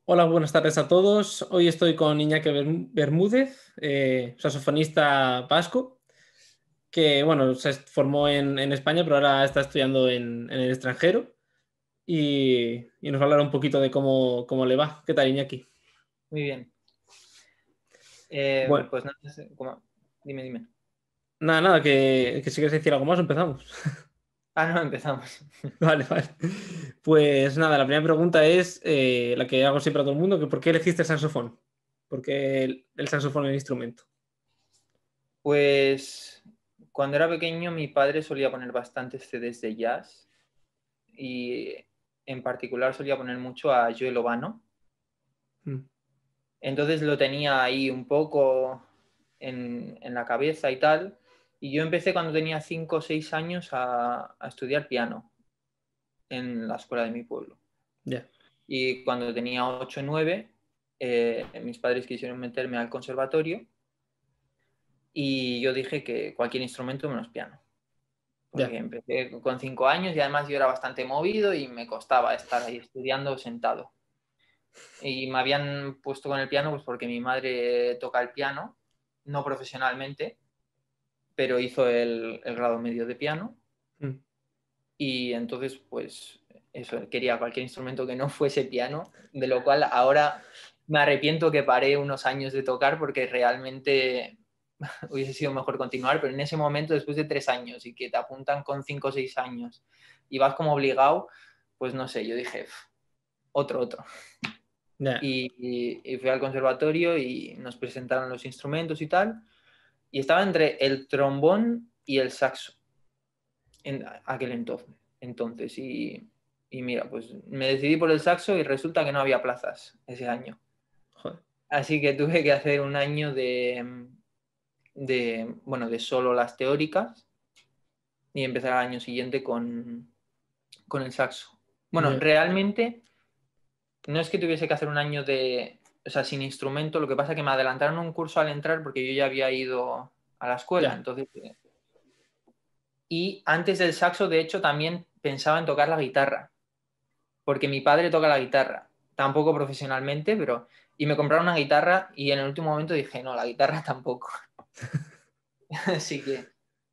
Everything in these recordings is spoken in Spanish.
Hola, buenas tardes a todos. Hoy estoy con Iñaki Bermúdez, saxofonista vasco, que bueno, se formó en España, pero ahora está estudiando en el extranjero y nos va a hablar un poquito de cómo le va. ¿Qué tal, Iñaki? Muy bien. Bueno, Pues nada, dime. nada, que si quieres decir algo más, empezamos. Ah, no, empezamos. Vale, vale. Pues nada, la primera pregunta es la que hago siempre a todo el mundo, que ¿por qué elegiste el saxofón? ¿Por qué el saxofón es el instrumento? Pues cuando era pequeño mi padre solía poner bastantes CDs de jazz y en particular solía poner mucho a Joel Obano. Mm, Entonces lo tenía ahí un poco en la cabeza y tal. Y yo empecé cuando tenía 5 o 6 años a estudiar piano en la escuela de mi pueblo. ya, Y cuando tenía 8 o 9, mis padres quisieron meterme al conservatorio. Y yo dije que cualquier instrumento menos piano, porque ya. empecé con 5 años y además yo era bastante movido y me costaba estar ahí estudiando sentado. Y me habían puesto con el piano pues porque mi madre toca el piano, no profesionalmente, pero hizo el grado medio de piano Mm. y entonces pues eso, quería cualquier instrumento que no fuese piano, de lo cual ahora me arrepiento que paré unos años de tocar porque realmente hubiese sido mejor continuar, pero en ese momento, después de 3 años y que te apuntan con 5 o 6 años y vas como obligado, pues no sé, yo dije, otro. Ya. Y fui al conservatorio y nos presentaron los instrumentos y tal, y estaba entre el trombón y el saxo en aquel entonces. Y mira, pues me decidí por el saxo y resulta que no había plazas ese año. Joder. Así que tuve que hacer un año bueno, de solo las teóricas y empezar al año siguiente con el saxo. Bueno, Ya. realmente no es que tuviese que hacer un año o sea, sin instrumento, lo que pasa es que me adelantaron un curso al entrar porque yo ya había ido a la escuela, Ya. entonces... Y antes del saxo, de hecho, también pensaba en tocar la guitarra, porque mi padre toca la guitarra, tampoco profesionalmente, pero... Y me compraron una guitarra y en el último momento dije, no, la guitarra tampoco. Así que...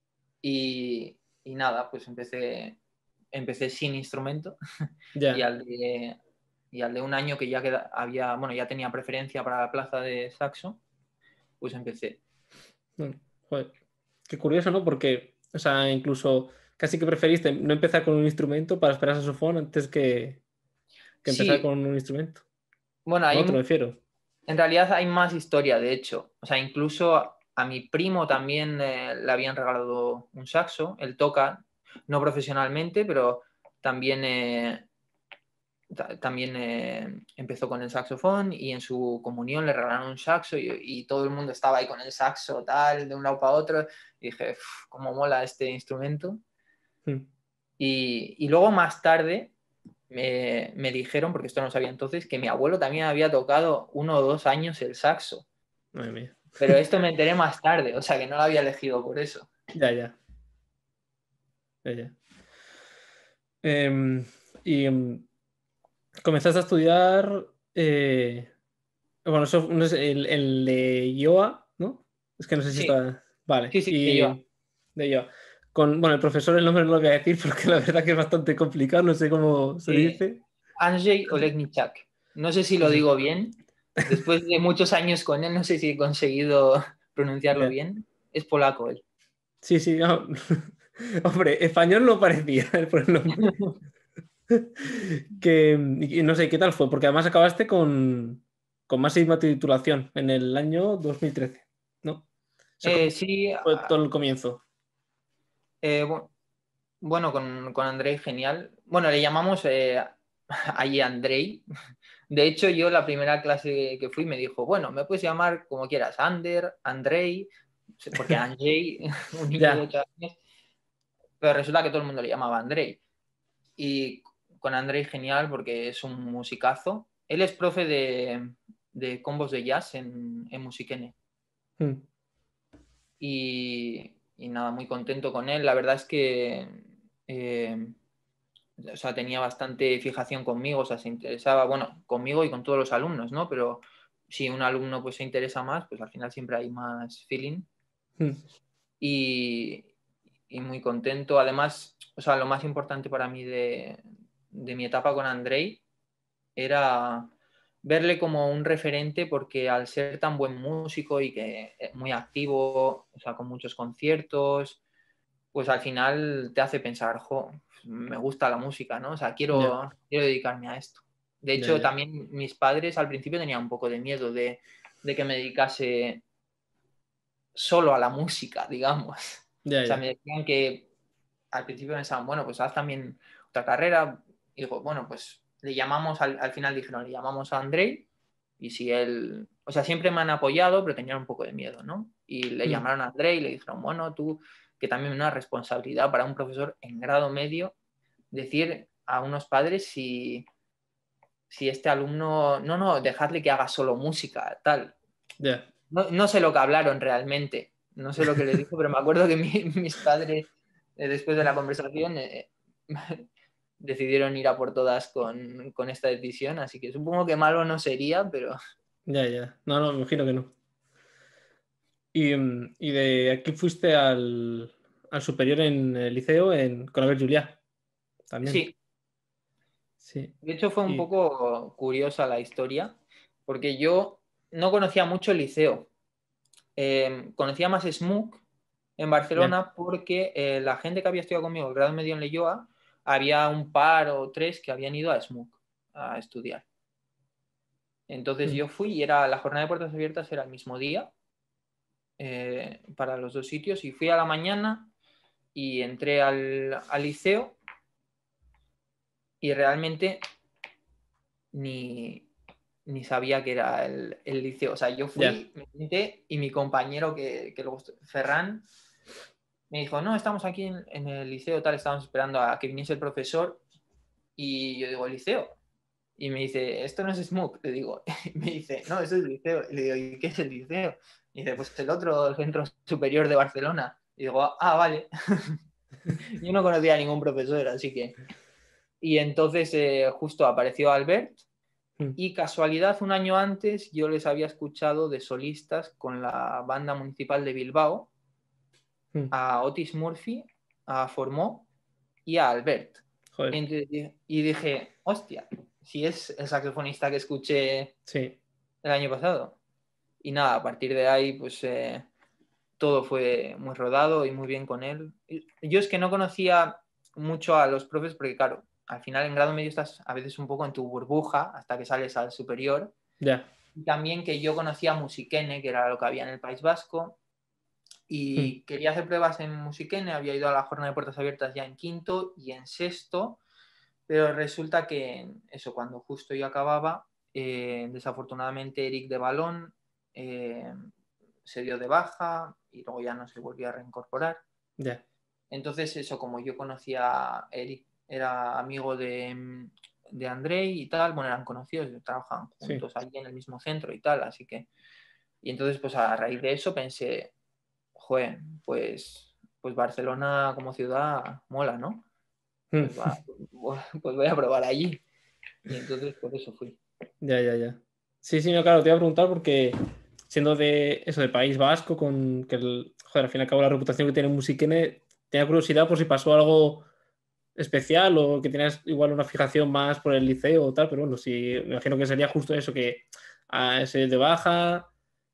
Y nada, pues empecé sin instrumento y Ya. al de un año que ya había, bueno, ya tenía preferencia para la plaza de saxo, pues empecé. Bueno, joder. Qué curioso, ¿no? Porque, o sea, incluso casi que preferiste no empezar con un instrumento para esperar saxofón antes que empezar Sí, con un instrumento. bueno, Con otro, me refiero. en realidad hay más historia, de hecho. O sea, incluso a mi primo también le habían regalado un saxo. Él toca, no profesionalmente, pero también, también empezó con el saxofón y en su comunión le regalaron un saxo y todo el mundo estaba ahí con el saxo, tal, de un lado para otro. Y dije, cómo mola este instrumento. Mm, Y luego más tarde me dijeron, porque esto no sabía entonces, que mi abuelo también había tocado 1 o 2 años el saxo. Madre mía. Pero esto me enteré más tarde, o sea que no lo había elegido por eso. Ya, ya. Ya, ya. Em, y comenzaste a estudiar. Bueno, eso no es el de IOA, ¿no? Es que no sé si Sí, está. Vale. sí, de yo. Y de IOA. Bueno, el profesor, el nombre no lo voy a decir porque la verdad que es bastante complicado, no sé cómo se dice. Andrzej Olegniczak. No sé si lo Eso. digo bien. Después de muchos años con él, no sé si he conseguido pronunciarlo Ya. bien. Es polaco él. Sí, sí, no. Hombre, español no parecía por el nombre. Y no sé, ¿qué tal fue? Porque además acabaste con máxima titulación en el año 2013, ¿no? O sea, ¿cómo Sí, fue todo el comienzo? bu- bueno, con Andrei genial. Bueno, le llamamos allí Andrei. De hecho, yo la primera clase que fui me dijo, bueno, me puedes llamar como quieras, Andrei, porque Andrei, un niño de Ya, 8 años, pero resulta que todo el mundo le llamaba Andrei. Y con Andrei genial porque es un musicazo. Él es profe de combos de jazz en Musikene. mm, Y nada, muy contento con él. La verdad es que eh, o sea, tenía bastante fijación conmigo, o sea, se interesaba, bueno, conmigo y con todos los alumnos, ¿no? Pero si un alumno pues se interesa más, pues al final siempre hay más feeling. Mm. Y, y muy contento. Además, o sea, lo más importante para mí de mi etapa con Andrei era verle como un referente porque al ser tan buen músico y que muy activo, o sea, con muchos conciertos, pues al final te hace pensar, jo, me gusta la música, ¿no? O sea, Ya, quiero dedicarme a esto. De ya, hecho, ya, también mis padres al principio tenían un poco de miedo de que me dedicase solo a la música, digamos. ya, O sea, ya. me decían que al principio pensaban, bueno, pues haz también otra carrera. Y digo, bueno, pues le llamamos, al final dijeron, le llamamos a Andrei y si él, o sea, siempre me han apoyado, pero tenían un poco de miedo, ¿no? Y le Mm. llamaron a Andrei y le dijeron, bueno, tú, que también una responsabilidad para un profesor en grado medio, decir a unos padres si este alumno, no, dejadle que haga solo música, tal. Ya, No sé lo que hablaron realmente, no sé lo que les dijo, pero me acuerdo que mis padres, después de la conversación, decidieron ir a por todas con esta decisión, así que supongo que malo no sería, pero ya, ya. No, no, me imagino que no. Y de aquí fuiste al superior en el liceo con Albert Juliá, también. sí, Sí. de hecho fue un Y, poco curiosa la historia, porque yo no conocía mucho el liceo. Conocía más SMUC en ya. Barcelona porque la gente que había estudiado conmigo el grado medio en Leioa, había un par o tres que habían ido a SMUC a estudiar. Entonces Mm, yo fui y la jornada de puertas abiertas era el mismo día para los dos sitios y fui a la mañana y entré al liceo y realmente ni, ni sabía que era el liceo. O sea, yo ya. fui, me senté y mi compañero que luego, Ferran, me dijo, no, estamos aquí en el liceo, tal, estábamos esperando a que viniese el profesor y yo digo, ¿el liceo? Y me dice, esto no es SMUC. Le digo, y me dice, no, eso es el liceo. Y le digo, ¿y qué es el liceo? Y dice, pues el otro, el Centro Superior de Barcelona. Y digo, ah, vale. Yo no conocía a ningún profesor, así que... Y entonces justo apareció Albert Mm, y casualidad, un año antes yo les había escuchado de solistas con la banda municipal de Bilbao, mm. a Otis Murphy, a Formó y a Albert. Joder. Y dije, hostia, si es el saxofonista que escuché Sí. el año pasado. Y nada, a partir de ahí, pues todo fue muy rodado y muy bien con él. Yo es que no conocía mucho a los profes porque, claro, al final en grado medio estás a veces un poco en tu burbuja hasta que sales al superior. Ya. Y también que yo conocía Musiquene, que era lo que había en el País Vasco, Mm, y quería hacer pruebas en Musiquene, había ido a la jornada de puertas abiertas ya en quinto y en sexto, pero resulta que eso, cuando justo yo acababa, desafortunadamente Eric de Balón eh, se dio de baja y luego ya no se volvió a reincorporar. ya. Entonces, eso, como yo conocía a Eric, era amigo de Andrei y tal, bueno, eran conocidos, trabajaban Sí. juntos allí en el mismo centro y tal, así que... Y entonces, pues a raíz de eso pensé, joder, pues Barcelona como ciudad mola, ¿no? Mm, Pues, pues voy a probar allí. Y entonces por eso fui. ya, ya, ya. Sí, sí, no, claro, te iba a preguntar porque siendo de eso, del País Vasco, con que joder, al fin y al cabo la reputación que tiene Musiquene, tenía curiosidad por si pasó algo especial o que tenías igual una fijación más por el liceo o tal, pero bueno, sí, me imagino que sería justo eso, que a ese de baja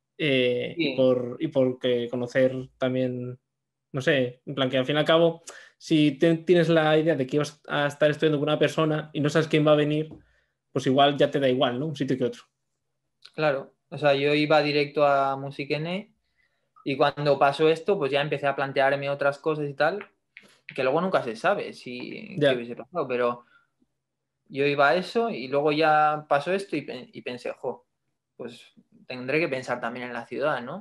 Sí, y por que conocer también, no sé, en plan que al fin y al cabo, si tienes la idea de que ibas a estar estudiando con una persona y no sabes quién va a venir, pues igual ya te da igual, ¿no? Un sitio que otro. claro. O sea, yo iba directo a Musiquene y cuando pasó esto, pues ya empecé a plantearme otras cosas y tal, que luego nunca se sabe si qué Ya, hubiese pasado, pero yo iba a eso y luego ya pasó esto y pensé, jo, pues tendré que pensar también en la ciudad, ¿no?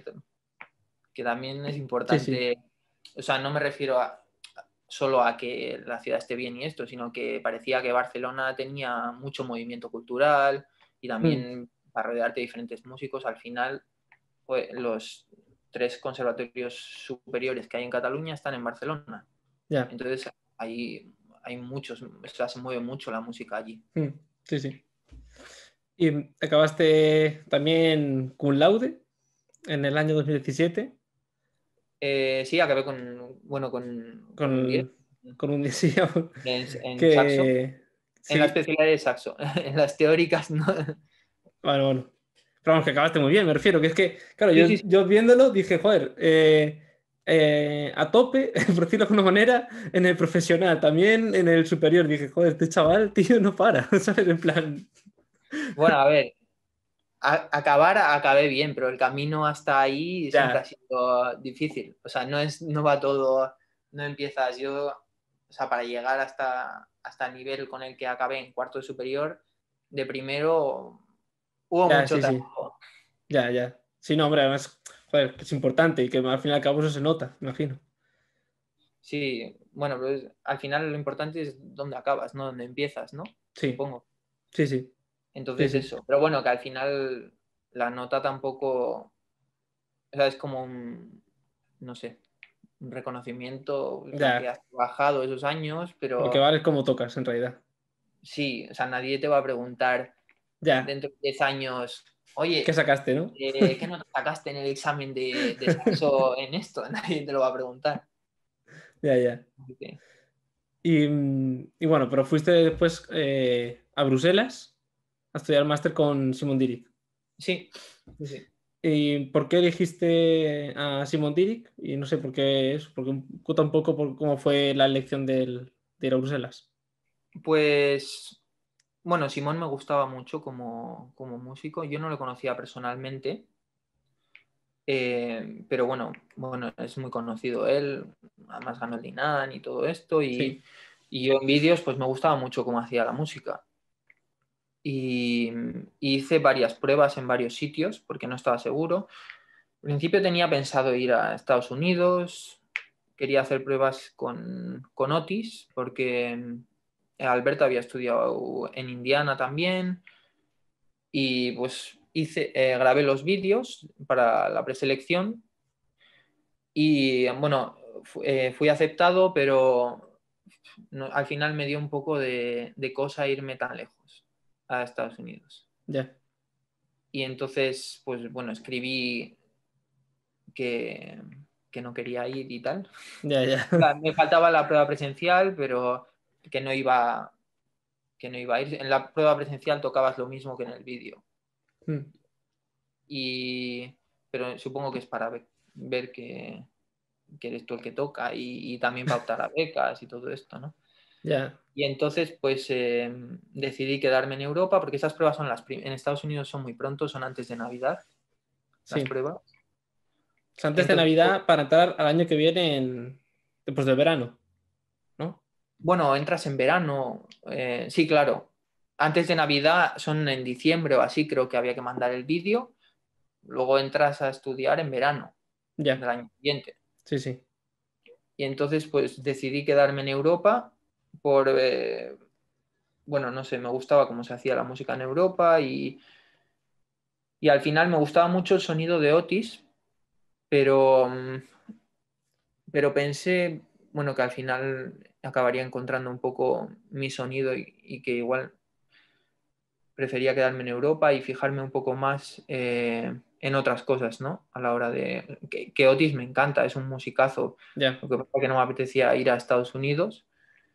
Que también es sí, sí. importante, o sea, no me refiero solo a que la ciudad esté bien y esto, sino que parecía que Barcelona tenía mucho movimiento cultural y Mm, también para rodearte de diferentes músicos, al final pues, los tres conservatorios superiores que hay en Cataluña están en Barcelona. ya, Entonces, ahí hay muchos, o sea, se mueve mucho la música allí. Sí, sí. Y acabaste también cum laude en el año 2017 Sí, acabé con un 10 con, con un 10 en saxo. que En la sí, especialidad de saxo. En las teóricas no. bueno, bueno. Pero vamos, que acabaste muy bien, me refiero, que es que, claro, Sí, yo, sí, sí. yo viéndolo dije, joder, a tope, por decirlo de alguna manera, en el profesional, también en el superior, dije, joder, este chaval, tío, no para, ¿sabes? En plan, Bueno, a ver, acabé bien, pero el camino hasta ahí siempre ha ya, sido difícil. O sea, no va todo, no empiezas o sea, para llegar hasta el nivel con el que acabé en cuarto de superior, de primero hubo ya, mucho sí, sí, trabajo. ya, ya. Sí, no, hombre, además, joder, que es importante y que al fin y al cabo eso se nota, me imagino. Sí, bueno, pero al final lo importante es dónde acabas, no dónde empiezas, ¿no? Sí, Supongo. sí, sí, sí, Entonces sí, eso. Pero bueno, que al final la nota tampoco, o sea, es como un, no sé, un reconocimiento, en plan que ya. has trabajado esos años, Lo que pero vale es cómo tocas, en realidad. sí, o sea, nadie te va a preguntar Ya, dentro de 10 años, ¿qué oye, sacaste, no? ¿qué nota sacaste en el examen de saxo en esto? Nadie te lo va a preguntar. Ya, ya. Así que, Y bueno, pero fuiste después a Bruselas a estudiar máster con Simon Dirik. sí, sí, sí. ¿Y por qué elegiste a Simon Dirik? Y no sé por qué es, porque cuenta un poco por cómo fue la elección de ir a Bruselas. Pues, bueno, Simón me gustaba mucho como músico. Yo no lo conocía personalmente, pero bueno, es muy conocido él. Además ganó el Dinán y todo esto. Sí, Y yo en vídeos, pues me gustaba mucho cómo hacía la música. Y hice varias pruebas en varios sitios porque no estaba seguro. Al principio tenía pensado ir a Estados Unidos, quería hacer pruebas con Otis porque Alberto había estudiado en Indiana también y pues grabé los vídeos para la preselección y bueno, fui aceptado, pero al final me dio un poco de cosa irme tan lejos a Estados Unidos. ya, Y entonces, pues bueno, escribí que, que no quería ir y tal. ya, ya. O sea, me faltaba la prueba presencial, pero que no iba, que no iba a ir. En la prueba presencial tocabas lo mismo que en el vídeo. Mm, Pero supongo que es para ver que eres tú el que toca y también para optar a becas y todo esto, ¿no? ya, Y entonces, pues decidí quedarme en Europa porque esas pruebas en Estados Unidos son muy pronto, son antes de Navidad, las sí. pruebas. O sea, antes de Entonces, Navidad para entrar al año que viene después del verano, ¿no? bueno, entras en verano, sí, claro. Antes de Navidad son en diciembre o así, creo que había que mandar el vídeo. Luego entras a estudiar en verano Ya, del año siguiente. sí, sí. Y entonces, pues decidí quedarme en Europa por, bueno, no sé, me gustaba cómo se hacía la música en Europa y al final me gustaba mucho el sonido de Otis, pero, pero pensé, bueno, que al final acabaría encontrando un poco mi sonido y que igual prefería quedarme en Europa y fijarme un poco más en otras cosas, ¿no? A la hora de... Que Otis me encanta, es un musicazo. Ya, Lo que pasa es que no me apetecía ir a Estados Unidos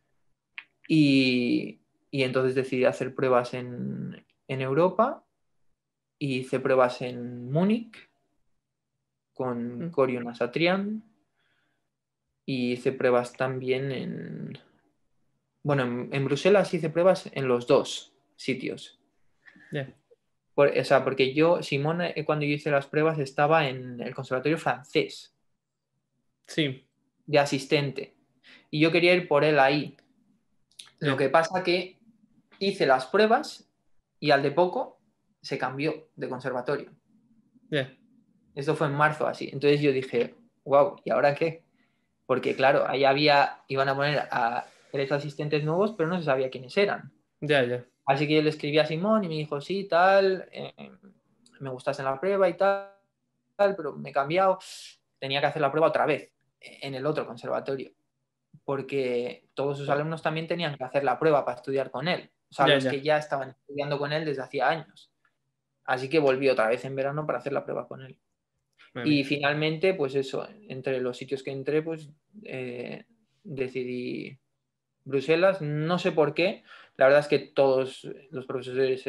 y, y entonces decidí hacer pruebas en Europa y hice pruebas en Múnich con mm, Corion Asatrian y hice pruebas también bueno, en Bruselas hice pruebas en los dos sitios. ya, O sea, porque Simón, cuando yo hice las pruebas, estaba en el conservatorio francés sí, de asistente. Y yo quería ir por él ahí. Lo ya, que pasa que hice las pruebas y al de poco se cambió de conservatorio. ya, Esto fue en marzo así. Entonces yo dije, wow, ¿y ahora qué? Porque claro, iban a poner a tres asistentes nuevos, pero no se sabía quiénes eran. ya, ya, Así que yo le escribí a Simón y me dijo, sí, tal, me gustaste en la prueba y tal, pero me he cambiado. Tenía que hacer la prueba otra vez en el otro conservatorio. porque todos sus Joder. alumnos también tenían que hacer la prueba para estudiar con él. O sea, Ya, los que ya. ya estaban estudiando con él desde hacía años. Así que volví otra vez en verano para hacer la prueba con él. Madre Y mía. finalmente, pues eso, entre los sitios que entré, pues decidí Bruselas. No sé por qué. La verdad es que todos los profesores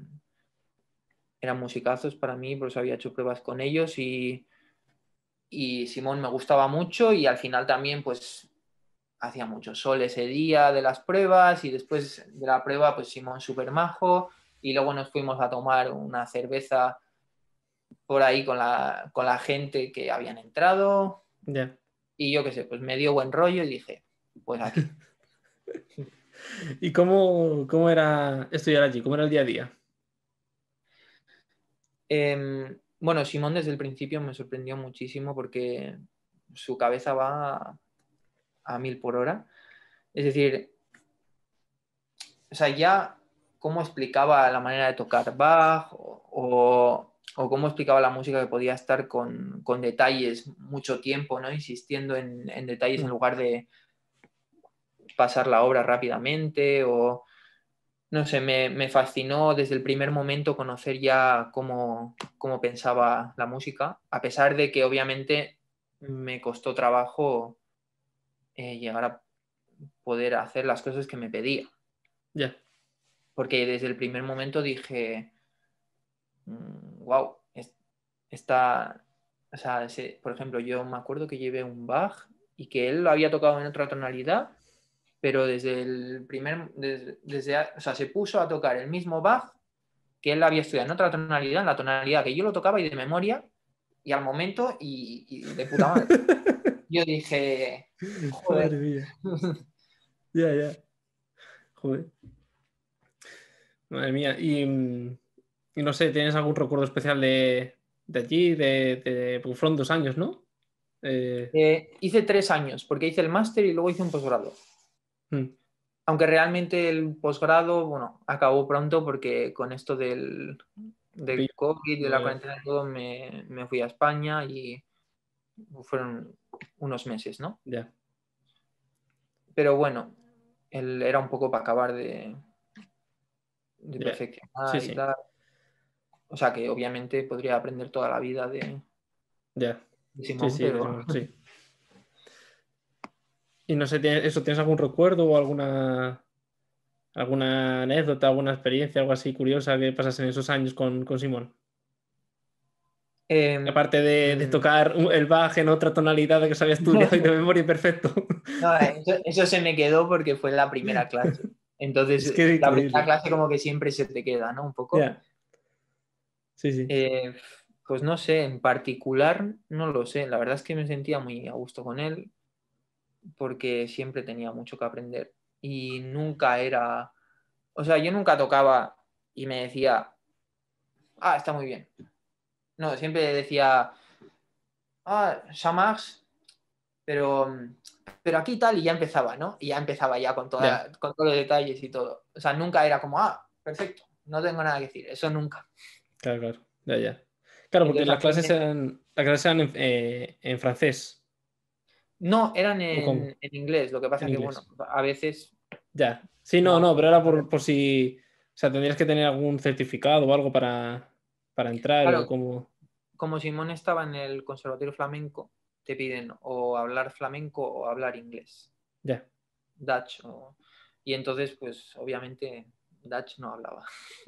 eran musicazos para mí, por eso había hecho pruebas con ellos y Simón me gustaba mucho y al final también pues hacía mucho sol ese día de las pruebas y después de la prueba pues Simón súper majo y luego nos fuimos a tomar una cerveza por ahí con la gente que habían entrado Ya. y yo qué sé, pues me dio buen rollo y dije, pues aquí. ¿Y cómo era estudiar allí? ¿Cómo era el día a día? Bueno, Simón desde el principio me sorprendió muchísimo porque su cabeza va a 1000 por hora. Es decir, o sea, ya cómo explicaba la manera de tocar Bach o cómo explicaba la música que podía estar con detalles mucho tiempo, ¿no? Insistiendo en detalles en Mm. lugar de pasar la obra rápidamente o, no sé, me fascinó desde el primer momento conocer ya cómo pensaba la música, a pesar de que obviamente me costó trabajo llegar a poder hacer las cosas que me pedía. Ya. Porque desde el primer momento dije, wow, está, o sea, por ejemplo, yo me acuerdo que llevé un Bach y que él lo había tocado en otra tonalidad, pero desde el o sea, se puso a tocar el mismo Bach que él había estudiado en otra tonalidad, en la tonalidad que yo lo tocaba y de memoria, y al momento, y de puta madre. Yo dije, Madre joder. mía. Ya, ya. Joder. Madre mía. Y no sé, ¿tienes algún recuerdo especial de allí? Porque fueron 2 años, ¿no? Eh, Hice 3 años, porque hice el máster y luego hice un posgrado. mm, Aunque realmente el posgrado, bueno, acabó pronto porque con esto te del pillo. COVID, de la cuarentena y todo, me fui a España y fueron unos meses, ¿no? Ya, Pero bueno, era un poco para acabar de ya. Sí, perfeccionar y sí. tal. O sea que obviamente podría aprender toda la vida Ya. de Sí, Simón, sí, pero sí. Y no sé, ¿tienes algún recuerdo o alguna anécdota, alguna experiencia, algo así curiosa que pasas en esos años con Simón? eh, Aparte de mm, tocar el Bach en otra tonalidad de que se había estudiado y de memoria perfecto. no, eso se me quedó porque fue la primera clase. Es Entonces, que es la primera increíble. clase como que siempre se te queda, ¿no? Un poco. Ya, sí, sí. Eh, pues no sé, en particular no lo sé. La verdad es que me sentía muy a gusto con él porque siempre tenía mucho que aprender y nunca era, o sea, yo nunca tocaba y me decía, ah, está muy bien. No, siempre decía, ah, ça marche, pero, pero aquí tal y ya empezaba, ¿no? Y ya empezaba ya Ya, con todos los detalles y todo. O sea, nunca era como, ah, perfecto, no tengo nada que decir, eso nunca. claro, claro. Ya, ya. Claro, porque Entonces a mí las clases eran en francés no, eran o cómo, en inglés, lo que pasa en que, bueno, inglés. a veces Ya. Sí, no, no, no, pero era por si. O sea, tendrías que tener algún certificado o algo para entrar o claro, como. como Simón estaba en el Conservatorio Flamenco, te piden o hablar flamenco o hablar inglés, Ya. Dutch. Y entonces, pues obviamente Dutch no hablaba.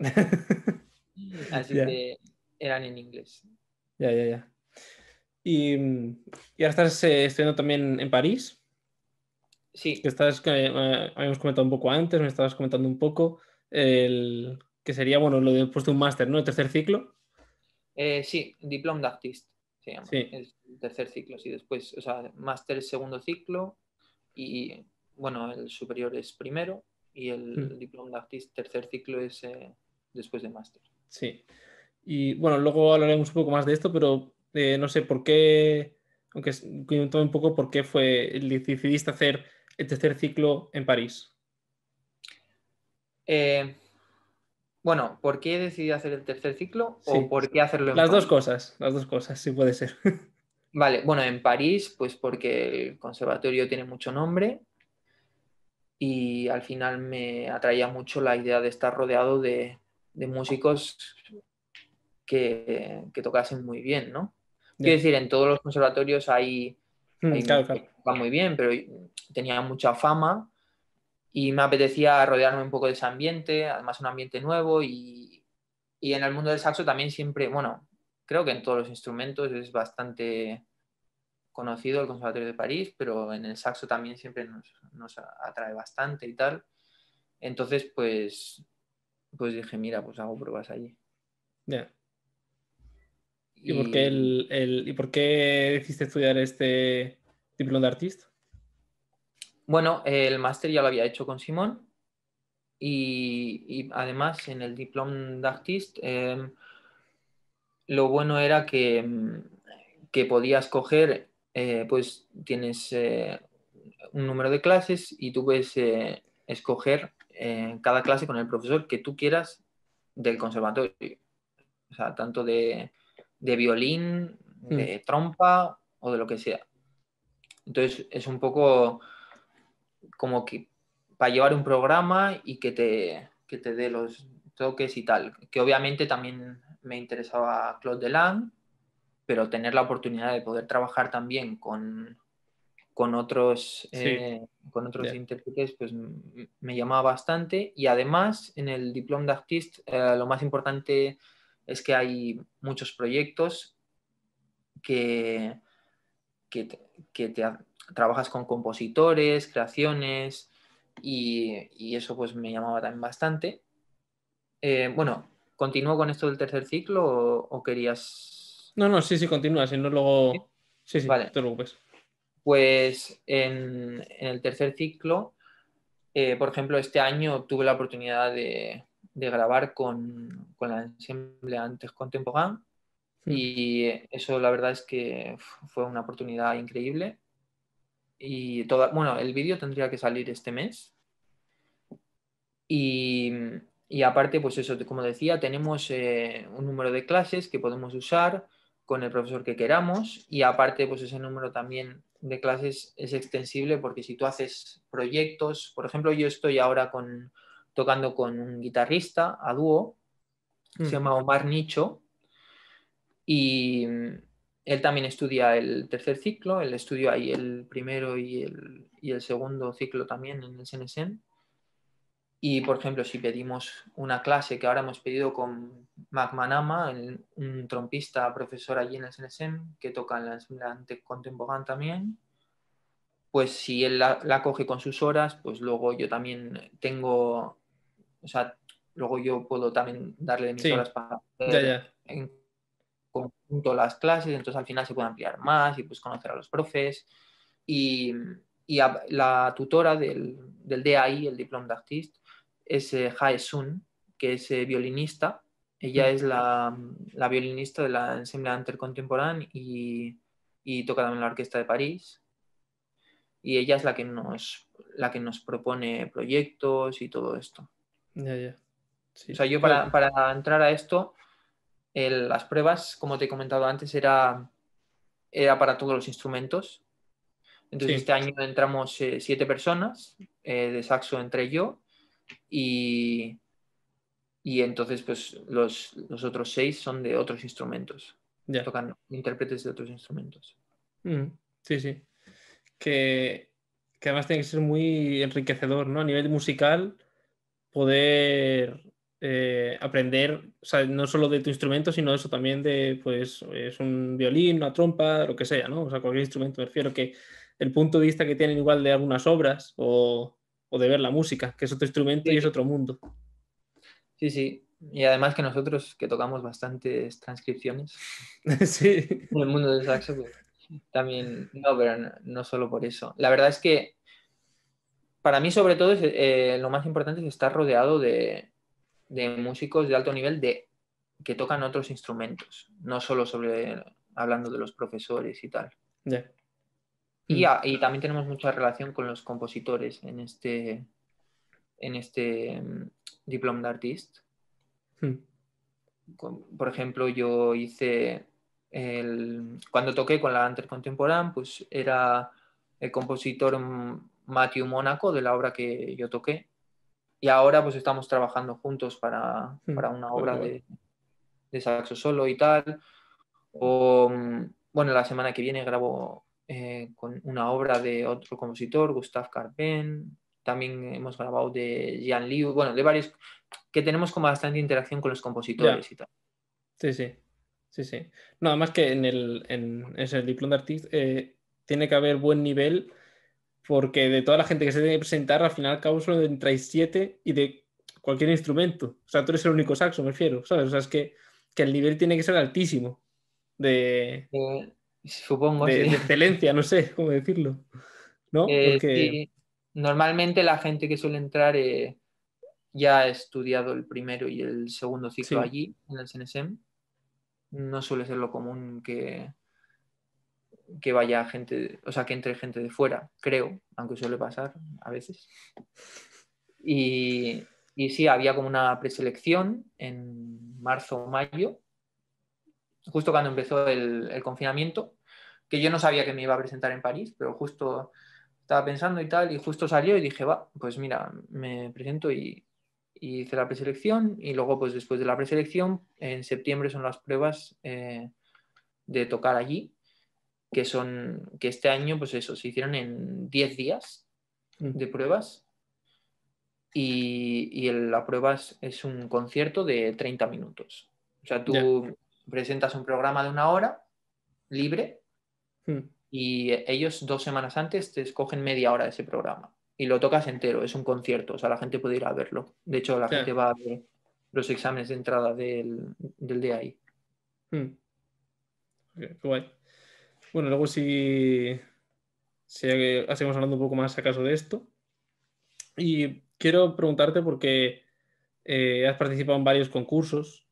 Así Ya, que eran en inglés. ya, ya, ya. Y ahora estás estudiando también en París, que Sí, habíamos comentado un poco antes, me estabas comentando un poco, que sería, bueno, lo de después de un máster, ¿no? El tercer ciclo. sí, Diplom d'Artist se llama. Sí. Es el tercer ciclo, sí. Después, o sea, máster segundo ciclo y, bueno, el superior es primero y Mm, el Diplom d'Artist tercer ciclo es después de máster. sí. Y bueno, luego hablaremos un poco más de esto, pero no sé por qué, aunque cuéntame un poco por qué decidiste hacer el tercer ciclo en París. Eh, Bueno, ¿por qué decidí hacer el tercer ciclo o Sí, por qué hacerlo en París? las dos cosas, si puede ser. Vale, bueno, en París, pues porque el conservatorio tiene mucho nombre y al final me atraía mucho la idea de estar rodeado de músicos que tocasen muy bien, ¿no? Quiero Ya. decir, en todos los conservatorios hay Claro, músicos claro. que tocan muy bien, pero tenía mucha fama y me apetecía rodearme un poco de ese ambiente, además un ambiente nuevo y en el mundo del saxo también siempre, bueno, creo que en todos los instrumentos es bastante conocido el Conservatorio de París, pero en el saxo también siempre nos atrae bastante y tal. Entonces, pues dije, mira, pues hago pruebas allí. Ya. Y ¿Y por qué decidiste estudiar este diploma de artista? bueno, el máster ya lo había hecho con Simón y además en el diploma d'artiste lo bueno era que podías coger, pues tienes un número de clases y tú puedes escoger cada clase con el profesor que tú quieras del conservatorio. O sea, tanto de violín, Mm, de trompa o de lo que sea. Entonces es un poco como que para llevar un programa y que te dé los toques y tal. Que obviamente también me interesaba Claude Delang, pero tener la oportunidad de poder trabajar también sí, con otros ya. intérpretes, pues me llamaba bastante. Y además, en el Diplôme d'Artiste, lo más importante es que hay muchos proyectos que, que, te- que te trabajas con compositores, creaciones, y eso pues me llamaba también bastante. Bueno, ¿continúo con esto del tercer ciclo o querías...? No, no, sí, sí, continúa, si no ¿Sí? luego... Sí, sí, no Vale, te preocupes. pues en el tercer ciclo, por ejemplo, este año tuve la oportunidad de grabar con la Ensemble Antes Contemporain Mm, y eso la verdad es que fue una oportunidad increíble. Y bueno, el vídeo tendría que salir este mes. Y, y aparte, pues eso, como decía, tenemos un número de clases que podemos usar con el profesor que queramos y aparte, pues ese número también de clases es extensible porque si tú haces proyectos, por ejemplo, yo estoy ahora tocando con un guitarrista a dúo, se mm, llama Omar Nicho y él también estudia el tercer ciclo, él estudió ahí el primero y el segundo ciclo también en el CNSM. Y, por ejemplo, si pedimos una clase que ahora hemos pedido con Mac Manama, un trompista profesor allí en el CNSM, que toca en la Ensemble Contemporánea también, pues si él la coge con sus horas, pues luego yo también tengo, o sea, luego yo puedo también darle mis horas sí, para ya, hacer ya. en conjunto las clases, entonces al final se puede ampliar más y pues conocer a los profes. Y, la tutora del DAI, el Diploma d'Artiste, es Jae Sun, que es violinista. Ella Mm, es la violinista de la Ensemble Intercontemporain y toca también en la Orquesta de París. Y ella es la que nos propone proyectos y todo esto. ya, ya. O Sí. sea, yo Jo, para entrar a esto, las pruebas, como te he comentado antes, era para todos los instrumentos. Entonces sí, este año entramos 7 personas, de saxo entre yo y, y entonces pues los otros 6 son de otros instrumentos, ya. tocan intérpretes de otros instrumentos. Mm, sí, sí. Que, que además tiene que ser muy enriquecedor, ¿no? A nivel musical, poder aprender, o sea, no solo de tu instrumento, sino eso también de, pues, es un violín, una trompa, lo que sea, ¿no? O sea, cualquier instrumento. Me refiero que el punto de vista que tienen igual de algunas obras o de ver la música, que es otro instrumento y es Sí, otro mundo. sí, sí. Y además que nosotros que tocamos bastantes transcripciones Sí, en el mundo del saxo, pues, también, no, pero no solo por eso. La verdad es que para mí sobre todo lo más importante es estar rodeado de músicos de alto nivel que tocan otros instrumentos, no solo hablando de los profesores y tal. ya. Y, Mm, y también tenemos mucha relación con los compositores en este Diploma d'Artist. mm, Por ejemplo, yo hice cuando toqué con la Intercontemporán, pues era el compositor Matthew Mónaco de la obra que yo toqué. Y ahora pues estamos trabajando juntos para una obra de saxo solo y tal. O, bueno, la semana que viene grabo con una obra de otro compositor, Gustave Carpen. También hemos grabado de Jean Liu, bueno, de varios, que tenemos como bastante interacción con los compositores y tal. Sí, sí. Sí, sí. No, además que en el diploma de artista tiene que haber buen nivel, porque de toda la gente que se tiene que presentar, al final, al cabo, solo entráis 7 y de cualquier instrumento. O sea, tú eres el único saxo, me refiero, ¿sabes? O sea, es que el nivel tiene que ser altísimo de, Supongo, de, sí. de excelencia, no sé cómo decirlo, ¿no? Porque, Sí, normalmente la gente que suele entrar ya ha estudiado el primero y el segundo ciclo sí, allí, en el CNSM. No suele ser lo común que vaya gente, o sea, que entre gente de fuera, creo, aunque suele pasar a veces. Y sí, había como una preselección en marzo o mayo, justo cuando empezó el confinamiento, que yo no sabía que me iba a presentar en París, pero justo estaba pensando y tal, y justo salió y dije, va, pues mira, me presento y hice la preselección, y luego pues después de la preselección, en septiembre son las pruebas de tocar allí, que este año, pues eso, se hicieron en 10 días de pruebas, y la prueba es un concierto de 30 minutos. O sea, ya. tú presentas un programa de una hora libre y ellos 2 semanas antes te escogen media hora de ese programa y lo tocas entero, es un concierto, o sea, la gente puede ir a verlo. De hecho, la gente Ya. va a ver los exámenes de entrada del DAI. Qué guay. Bueno, luego si seguimos hablando un poco más acaso de esto. Y quiero preguntarte porque has participado en varios concursos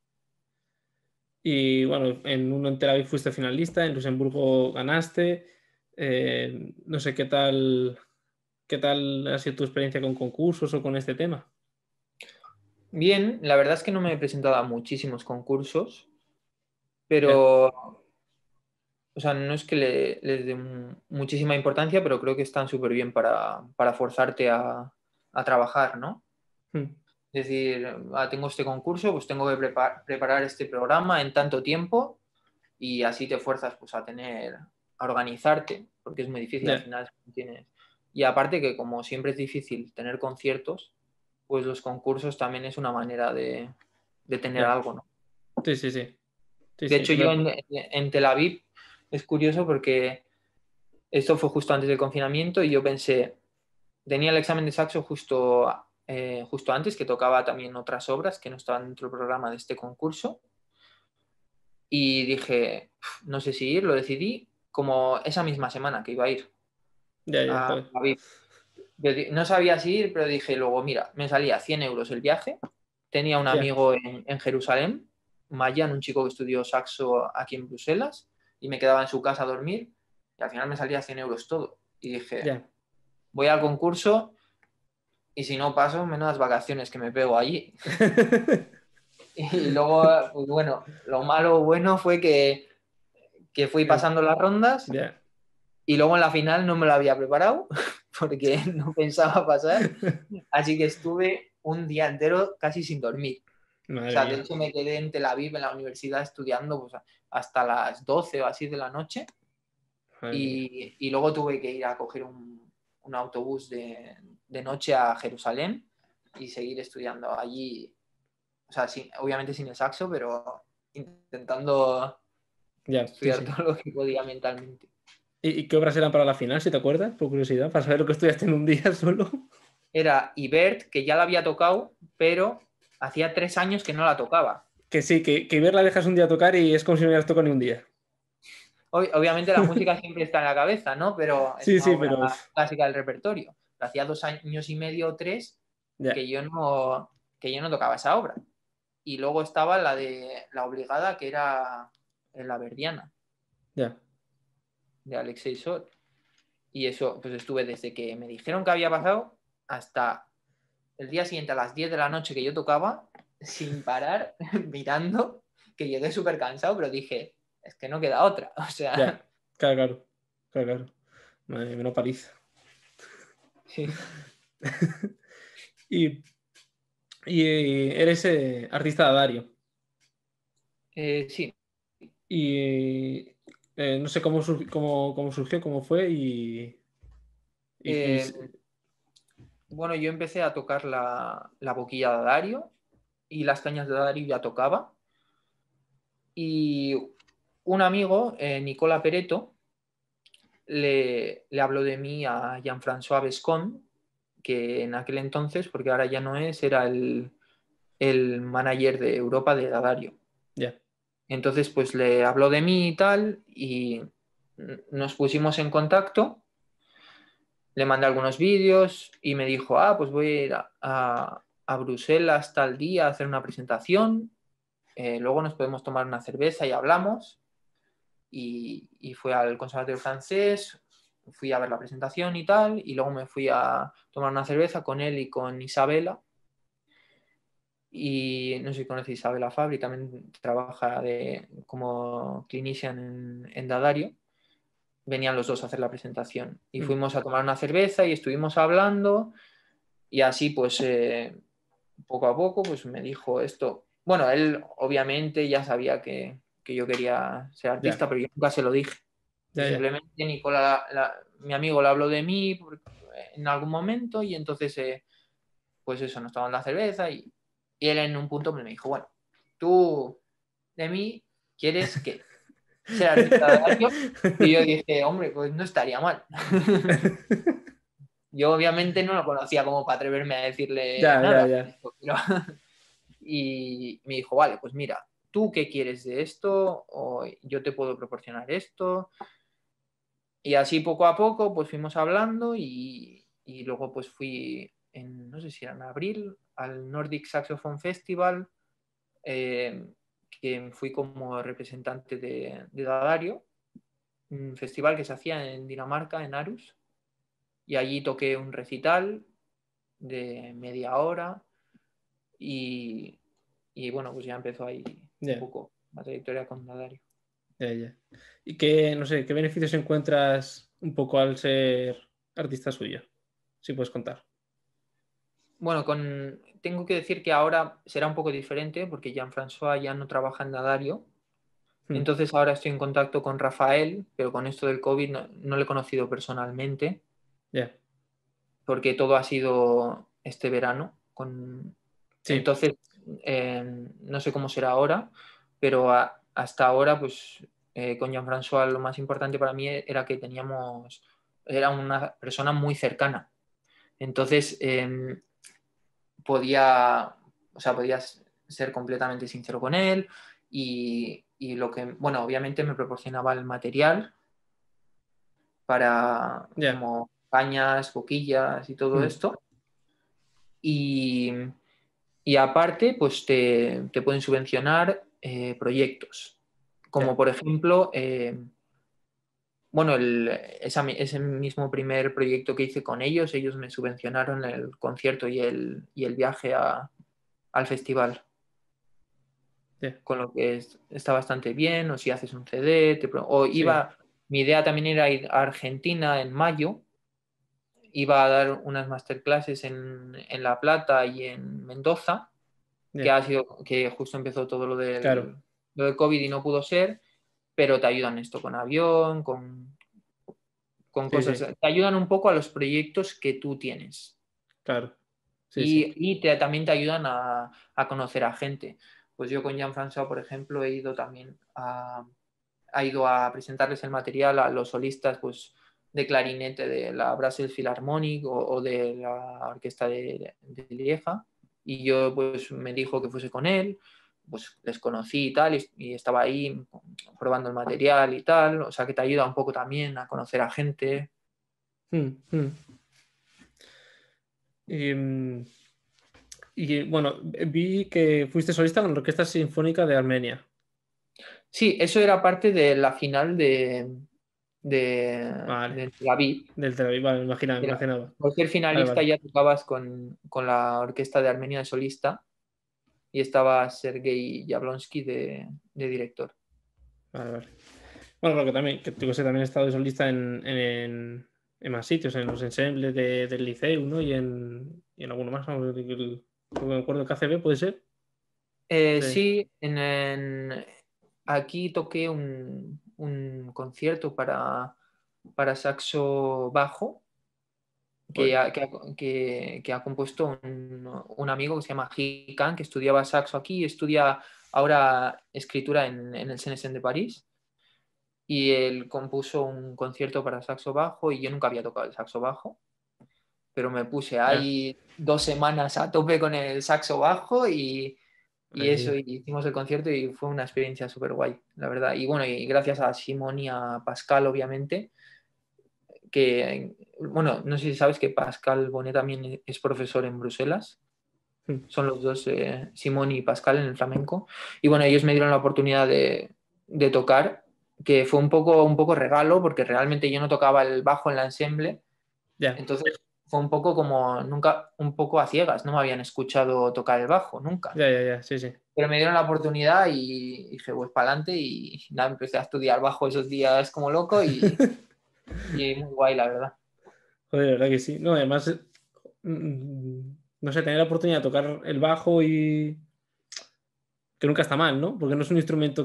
y bueno, en uno en Tel Aviv fuiste finalista, en Luxemburgo ganaste. No sé qué tal ha sido tu experiencia con concursos o con este tema. Bien, la verdad es que no me he presentado a muchísimos concursos, Ya, pero, o sea, no es que les dé muchísima importancia, pero creo que están súper bien para forzarte a trabajar, ¿no? mm, Es decir, tengo este concurso, pues tengo que preparar este programa en tanto tiempo y así te fuerzas pues a organizarte, porque es muy difícil al ya, final. Y aparte que como siempre es difícil tener conciertos, pues los concursos también es una manera de tener ya. algo, ¿no? Sí, sí, sí. Sí, De sí. hecho, yo en Tel Aviv es curioso porque esto fue justo antes del confinamiento y yo pensé, tenía el examen de saxo justo antes, que tocaba también otras obras que no estaban dentro del programa de este concurso. Y dije, no sé si ir, lo decidí como esa misma semana que iba a ir Ya, ya, a joder. Aviv. No sabía si ir, pero dije luego, mira, me salía 100 euros el viaje. Tenía un Ya, amigo en Jerusalén, Mayan, un chico que estudió saxo aquí en Bruselas, y me quedaba en su casa a dormir. Y al final me salía 100 euros todo. Y dije, ya. voy al concurso y si no paso, menudas vacaciones que me pego allí. Y luego, pues bueno, lo malo o bueno fue que fui pasando las rondas Ya. y luego en la final no me lo había preparado porque no pensaba pasar. Así que estuve un día entero casi sin dormir. O Madre sea, de mía. hecho me quedé en Tel Aviv, en la universidad, estudiando pues, hasta las 12 o así de la noche. Madre mía. Y luego tuve que ir a coger un autobús de noche a Jerusalén y seguir estudiando allí. O sea, obviamente sin el saxo, pero intentando Ya, sí, estudiar sí. todo lo que podía mentalmente. ¿Y qué obras eran para la final, si te acuerdas? Por curiosidad, para saber lo que estudiaste en un día solo. Era Ibert, que ya la había tocado, pero hacía 3 años que no la tocaba. Que sí, que ver la dejas un día tocar y es como si no hubieras tocado ni un día. Obviamente la música siempre está en la cabeza, ¿no? Pero es Sí, una sí, obra pero clásica del repertorio. Hacía 2 años y medio o 3 ya, que yo no tocaba esa obra. Y luego estaba la de La Obligada, que era La Verdiana, ya, de Alexei Sot. Y eso, pues estuve desde que me dijeron que había pasado hasta el día siguiente a las 10 de la noche que yo tocaba, sin parar, mirando, que llegué súper cansado, pero dije, es que no queda otra. O sea, Ya, claro. Madre, menos paliza. sí. Y, eres artista de Dario. Sí. Y no sé cómo, cómo surgió, cómo fue y Eh, bueno, yo empecé a tocar la boquilla de Dario y las cañas de Dario ya tocaba. Y un amigo, Nicola Pereto, le habló de mí a Jean-François Bescon, que en aquel entonces, porque ahora ya no es, era el manager de Europa de Dario. ya. Entonces, pues le habló de mí y tal, y nos pusimos en contacto, le mandé algunos vídeos y me dijo, pues voy a ir a Bruselas tal día a hacer una presentación, luego nos podemos tomar una cerveza y hablamos. Y fui al Conservatorio Francés, fui a ver la presentación y tal, y luego me fui a tomar una cerveza con él y con Isabela. Y no sé si conoces a Isabela Fabri, también trabaja como clinician en Dadario. Venían los dos a hacer la presentación y Mm, fuimos a tomar una cerveza y estuvimos hablando y así pues poco a poco pues me dijo esto. Bueno, él obviamente ya sabía que yo quería ser ya, artista, pero yo nunca se lo dije. Yo ya. simplemente, Nicola, mi amigo le habló de mí en algún momento y entonces, pues eso, nos tomamos la cerveza y él en un punto me dijo, bueno, tú de mí quieres que ser artista de radio y yo dije, hombre, pues no estaría mal. Yo obviamente no lo conocía como para atreverme a decirle nada. Ya. Pero y me dijo, vale, pues mira, ¿tú qué quieres de esto? O yo te puedo proporcionar esto. Y así poco a poco pues fuimos hablando y luego pues fui no sé si era en abril, al Nordic Saxophone Festival, que fui como representante de Dadario, un festival que se hacía en Dinamarca, en Aarhus, y allí toqué un recital de media hora y, y bueno, pues ya empezó ahí un Ya, poco la trayectoria con Dadario. ya. ¿Y qué, no sé, qué beneficios encuentras un poco al ser artista suyo? Si puedes contar. Bueno, tengo que decir que ahora será un poco diferente porque Jean-François ya no trabaja en Dadario. Mm, Entonces ahora estoy en contacto con Rafael, pero con esto del COVID no lo he conocido personalmente ya, porque todo ha sido este verano. sí, Entonces, no sé cómo será ahora, pero hasta ahora, pues con Jean-François lo más importante para mí era una persona muy cercana. Entonces, podías ser completamente sincero con él y lo que, bueno, obviamente me proporcionaba el material para ya. como cañas, boquillas y todo Mm, esto. Y, y aparte, pues te pueden subvencionar proyectos, como ya, por ejemplo, bueno, ese mismo primer proyecto que hice con ellos me subvencionaron el concierto y el viaje al festival. ya, Con lo que está bastante bien, o si haces un CD, sí, mi idea también era ir a Argentina en mayo, iba a dar unas masterclasses en La Plata y en Mendoza, ya, que justo empezó todo claro, lo del COVID y no pudo ser, pero te ayudan esto con avión, con sí, cosas, sí, te ayudan un poco a los proyectos que tú tienes. claro, sí, sí, Y también te ayudan a conocer a gente. Pues yo con Jean-François, por ejemplo, he ido también ha ido a presentarles el material a los solistas pues, de clarinete de la Brussels Philharmonic o de la orquesta de Lieja. Y yo pues me dijo que fuese con él, pues les conocí y tal, y estaba ahí probando el material y tal. O sea que te ayuda un poco también a conocer a gente. Mm, mm. Y, y, bueno, vi que fuiste solista con la Orquesta Sinfónica de Armenia. Sí, eso era parte de la final Vale, de Tel Aviv. del Tel Aviv, vale, me Era, imaginaba. por ser Vale, finalista vale. ya tocabas con la orquesta de Armenia de solista y estaba Sergei Jablonsky de director. Vale, vale. Bueno, porque también, que yo sé, también he estado de solista en más sitios, en los ensembles del Liceu, ¿no? Y en alguno más, ¿no? Me acuerdo que ACB puede ser. Sí. Sí, aquí toqué un concierto para saxo bajo que Joder. ha, que ha- que ha compuesto un amigo que se llama Hikan, que estudiaba saxo aquí y estudia ahora escritura en el CNSM de París. Y él compuso un concierto para saxo bajo y yo nunca había tocado el saxo bajo, pero me puse Ya. ahí 2 semanas a tope con el saxo bajo y Ahí. eso, y hicimos el concierto y fue una experiencia súper guay, la verdad. Y bueno, y gracias a Simón y a Pascal, obviamente, que, bueno, no sé si sabes que Pascal Bonet también es profesor en Bruselas. Son los dos, Simón y Pascal, en el flamenco. Y bueno, ellos me dieron la oportunidad de tocar, que fue un poco regalo, porque realmente yo no tocaba el bajo en la ensemble. Ya. Entonces fue un poco como nunca, un poco a ciegas, no me habían escuchado tocar el bajo, nunca. Ya, ya, ya. Sí, sí. Pero me dieron la oportunidad y dije, pues para adelante y nada, empecé a estudiar bajo esos días como loco y muy guay, la verdad. Joder, la verdad que sí. No, además, no sé, tener la oportunidad de tocar el bajo y que nunca está mal, ¿no? Porque no es un instrumento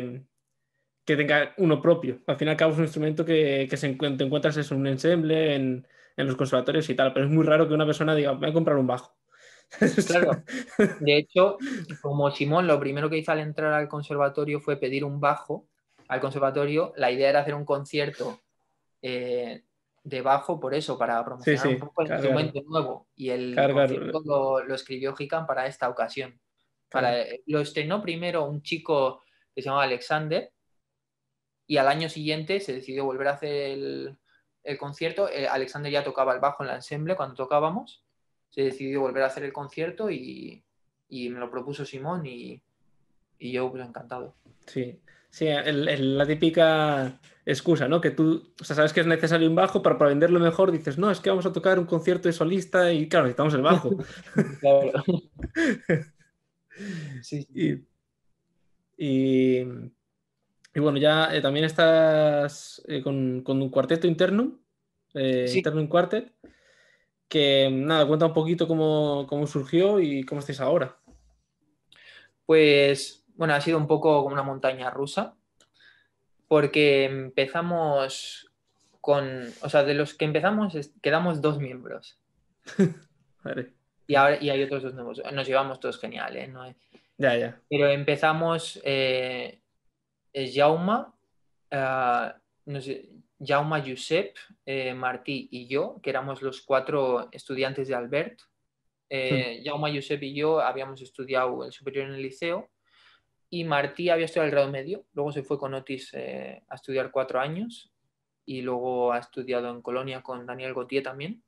que tenga uno propio. Al fin y al cabo es un instrumento que te encuentras en un ensemble, en los conservatorios y tal, pero es muy raro que una persona diga, voy a comprar un bajo. Claro, de hecho, como Simón, lo primero que hizo al entrar al conservatorio fue pedir un bajo al conservatorio. La idea era hacer un concierto eh, de bajo por eso, para Sí, promocionar un sí, poco el cargar, instrumento nuevo. Y el cargar, concierto lo escribió Hikan para esta ocasión. claro. Lo estrenó primero un chico que se llamaba Alexander y al año siguiente se decidió volver a hacer el concierto. Alexander ya tocaba el bajo en la ensemble cuando tocábamos. Se decidió volver a hacer el concierto y me lo propuso Simón y yo pues encantado. Sí, sí, la típica excusa, ¿no? Que tú, o sea, sabes que es necesario un bajo, pero para venderlo mejor dices, no, es que vamos a tocar un concierto de solista y claro, necesitamos el bajo. Claro. Sí, sí. Y, y, y bueno, ya también estás con un cuarteto interno, Sí, interno en quartet, que nada, cuenta un poquito cómo surgió y cómo estáis ahora. pues bueno, ha sido un poco como una montaña rusa, porque empezamos o sea, de los que empezamos quedamos 2 miembros Vale. y hay otros 2 nuevos. Nos llevamos todos genial, ¿eh? Ya, ya. Pero empezamos Jaume, no sé, Jaume, Josep, Martí y yo, que éramos los 4 estudiantes de Albert. Jaume, Josep y yo habíamos estudiado el superior en el liceo y Martí había estudiado el grado medio, luego se fue con Otis a estudiar 4 años y luego ha estudiado en Colonia con Daniel Gautier también.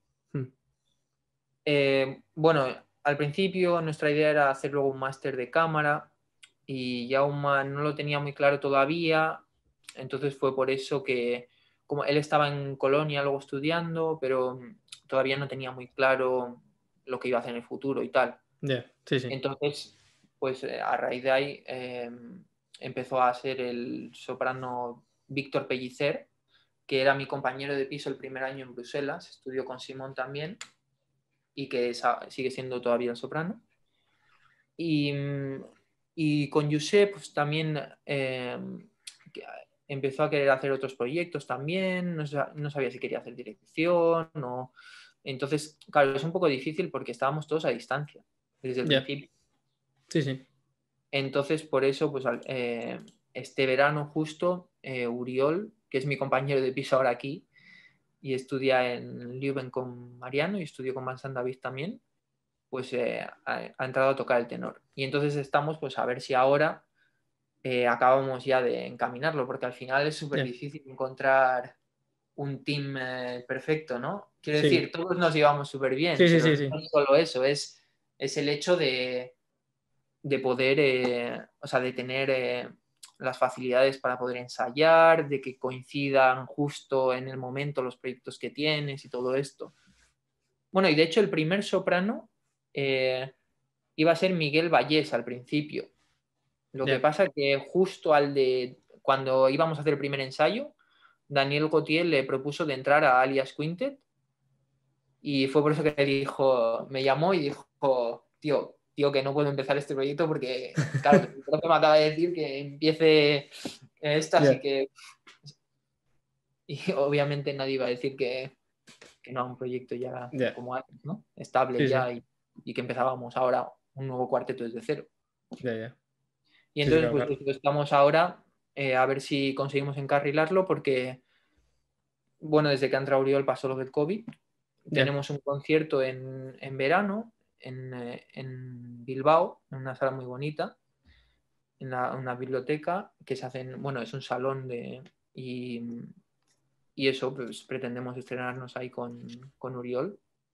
Bueno, al principio nuestra idea era hacer luego un máster de cámara y Jaume no lo tenía muy claro todavía, entonces fue por eso que como él estaba en Colonia luego estudiando, pero todavía no tenía muy claro lo que iba a hacer en el futuro y tal. Ya, sí, sí. Entonces, pues a raíz de ahí empezó a ser el soprano Víctor Pellicer, que era mi compañero de piso el primer año en Bruselas, estudió con Simón también y que sigue siendo todavía el soprano. Y, y con Josep pues, también empezó a querer hacer otros proyectos también, no sabía si quería hacer dirección o... Entonces, claro, es un poco difícil porque estábamos todos a distancia desde el Ya, principio. sí, sí. Entonces, por eso, pues este verano justo, Uriol, que es mi compañero de piso ahora aquí, y estudia en Leuven con Mariano y estudio con Vincent David también, pues ha entrado a tocar el tenor. Y entonces estamos, pues a ver si ahora acabamos ya de encaminarlo, porque al final es súper Ya, difícil encontrar un team perfecto, ¿no? Quiero sí. decir, todos nos llevamos súper bien, Sí, sí, pero sí, no sí. es solo eso, es el hecho de poder, o sea, de tener las facilidades para poder ensayar, de que coincidan justo en el momento los proyectos que tienes y todo esto. Bueno, y de hecho el primer soprano iba a ser Miguel Vallés al principio. Lo que Ya. pasa que justo cuando íbamos a hacer el primer ensayo, Daniel Gautier le propuso de entrar a Alias Quintet y fue por eso que me llamó y dijo, tío, que no puedo empezar este proyecto porque, claro, el profe me acaba de decir que empiece esto, así que... Y obviamente nadie iba a decir que no a un proyecto ya como antes, ¿no? Estable ya y que empezábamos ahora un nuevo cuarteto desde cero. Y entonces, pues estamos ahora a ver si conseguimos encarrilarlo porque, bueno, desde que ha entrado Oriol pasó lo del COVID. Tenemos un concierto en verano en Bilbao, en una sala muy bonita, en una biblioteca que se hacen, bueno, es un salón y eso, pues pretendemos estrenarnos ahí con Oriol.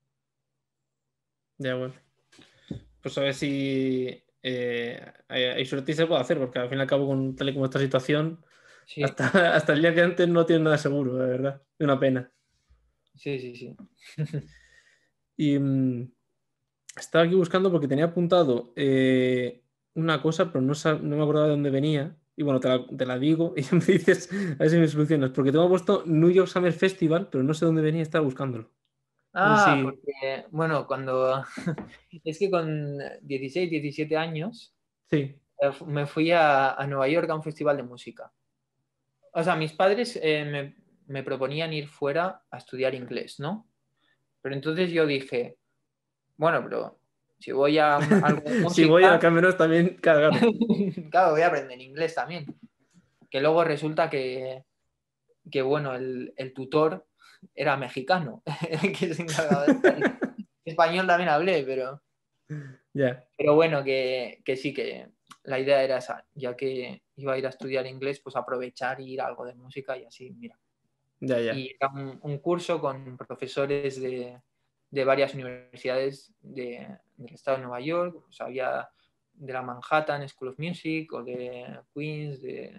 Ya, bueno. Pues a ver si hay suerte y se puede hacer, porque al fin y al cabo, con tal y como esta situación, hasta el día de antes no tiene nada seguro, de verdad. Es una pena. Sí. Y estaba aquí buscando porque tenía apuntado una cosa, pero no me acordaba de dónde venía. Y bueno, te la digo y me dices a ver si me solucionas. Porque tengo puesto New York Summer Festival, pero no sé dónde venía, estaba buscándolo. Porque, bueno, es que con 16, 17 años me fui a Nueva York a un festival de música. O sea, mis padres me proponían ir fuera a estudiar inglés, ¿no? Pero entonces yo dije, bueno, pero si voy a algo de música... si voy a Cameron también, claro. Claro, voy a aprender inglés también. Que luego resulta que bueno, el tutor era mexicano, que se encargaba de español también hablé, pero... Pero bueno, que sí, que la idea era esa, ya que iba a ir a estudiar inglés, pues aprovechar y ir a algo de música y así, mira. Y era un curso con profesores de varias universidades del estado de Nueva York, o sea, había de la Manhattan School of Music o de Queens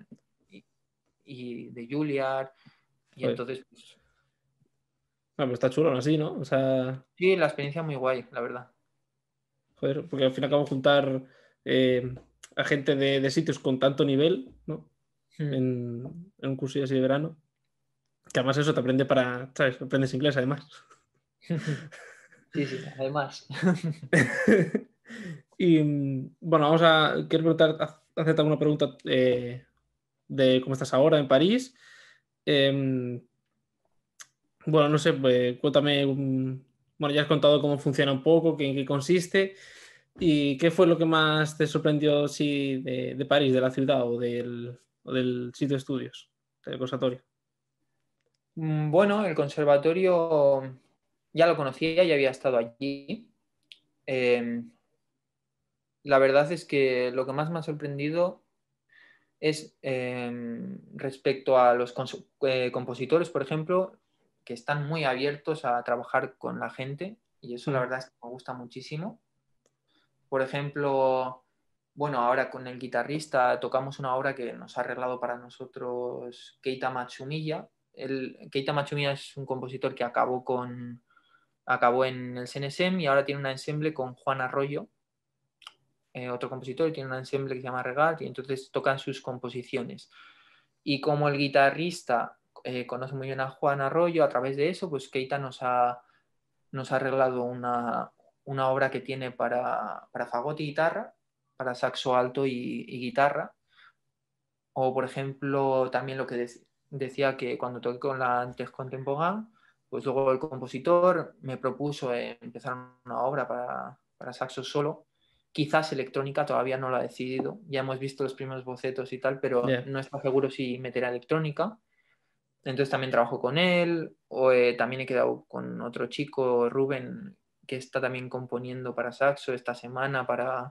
y de Juilliard, y entonces pues... pero está chulo así, ¿no? O sea... Sí, la experiencia muy guay, la verdad. Joder, porque al fin y al cabo juntar a gente de sitios con tanto nivel, ¿no? En un curso así de verano. Que además eso te aprende para, ¿sabes? Aprendes inglés además. Sí, además. Y bueno, quiero hacerte alguna pregunta de cómo estás ahora en París. Bueno, no sé, pues cuéntame, bueno, ya has contado cómo funciona un poco, en qué consiste y qué fue lo que más te sorprendió de París, de la ciudad o del sitio de estudios, del conservatorio. Bueno, el conservatorio ya lo conocía, ya había estado allí. La verdad es que lo que más me ha sorprendido es respecto a los compositores, por ejemplo, que están muy abiertos a trabajar con la gente y eso la verdad es que me gusta muchísimo. Por ejemplo, bueno, ahora con el guitarrista tocamos una obra que nos ha arreglado para nosotros Keita Matsumiya. Keita Matsumiya es un compositor que acabó en el CNSM y ahora tiene un ensemble con Juan Arroyo, otro compositor, y tiene un ensemble que se llama Regal y entonces tocan sus composiciones. Y como el guitarrista conoce muy bien a Juan Arroyo, a través de eso, pues Keita nos ha arreglado una obra que tiene para fagot y guitarra, para saxo alto y guitarra. O, por ejemplo, también lo que decía que cuando toqué con la Antes Contemporain, pues luego el compositor me propuso empezar una obra para saxo solo. Quizás electrónica, todavía no lo ha decidido. Ya hemos visto los primeros bocetos y tal, pero no está seguro si meterá electrónica. Entonces también trabajo con él. O también he quedado con otro chico, Rubén, que está también componiendo para saxo esta semana para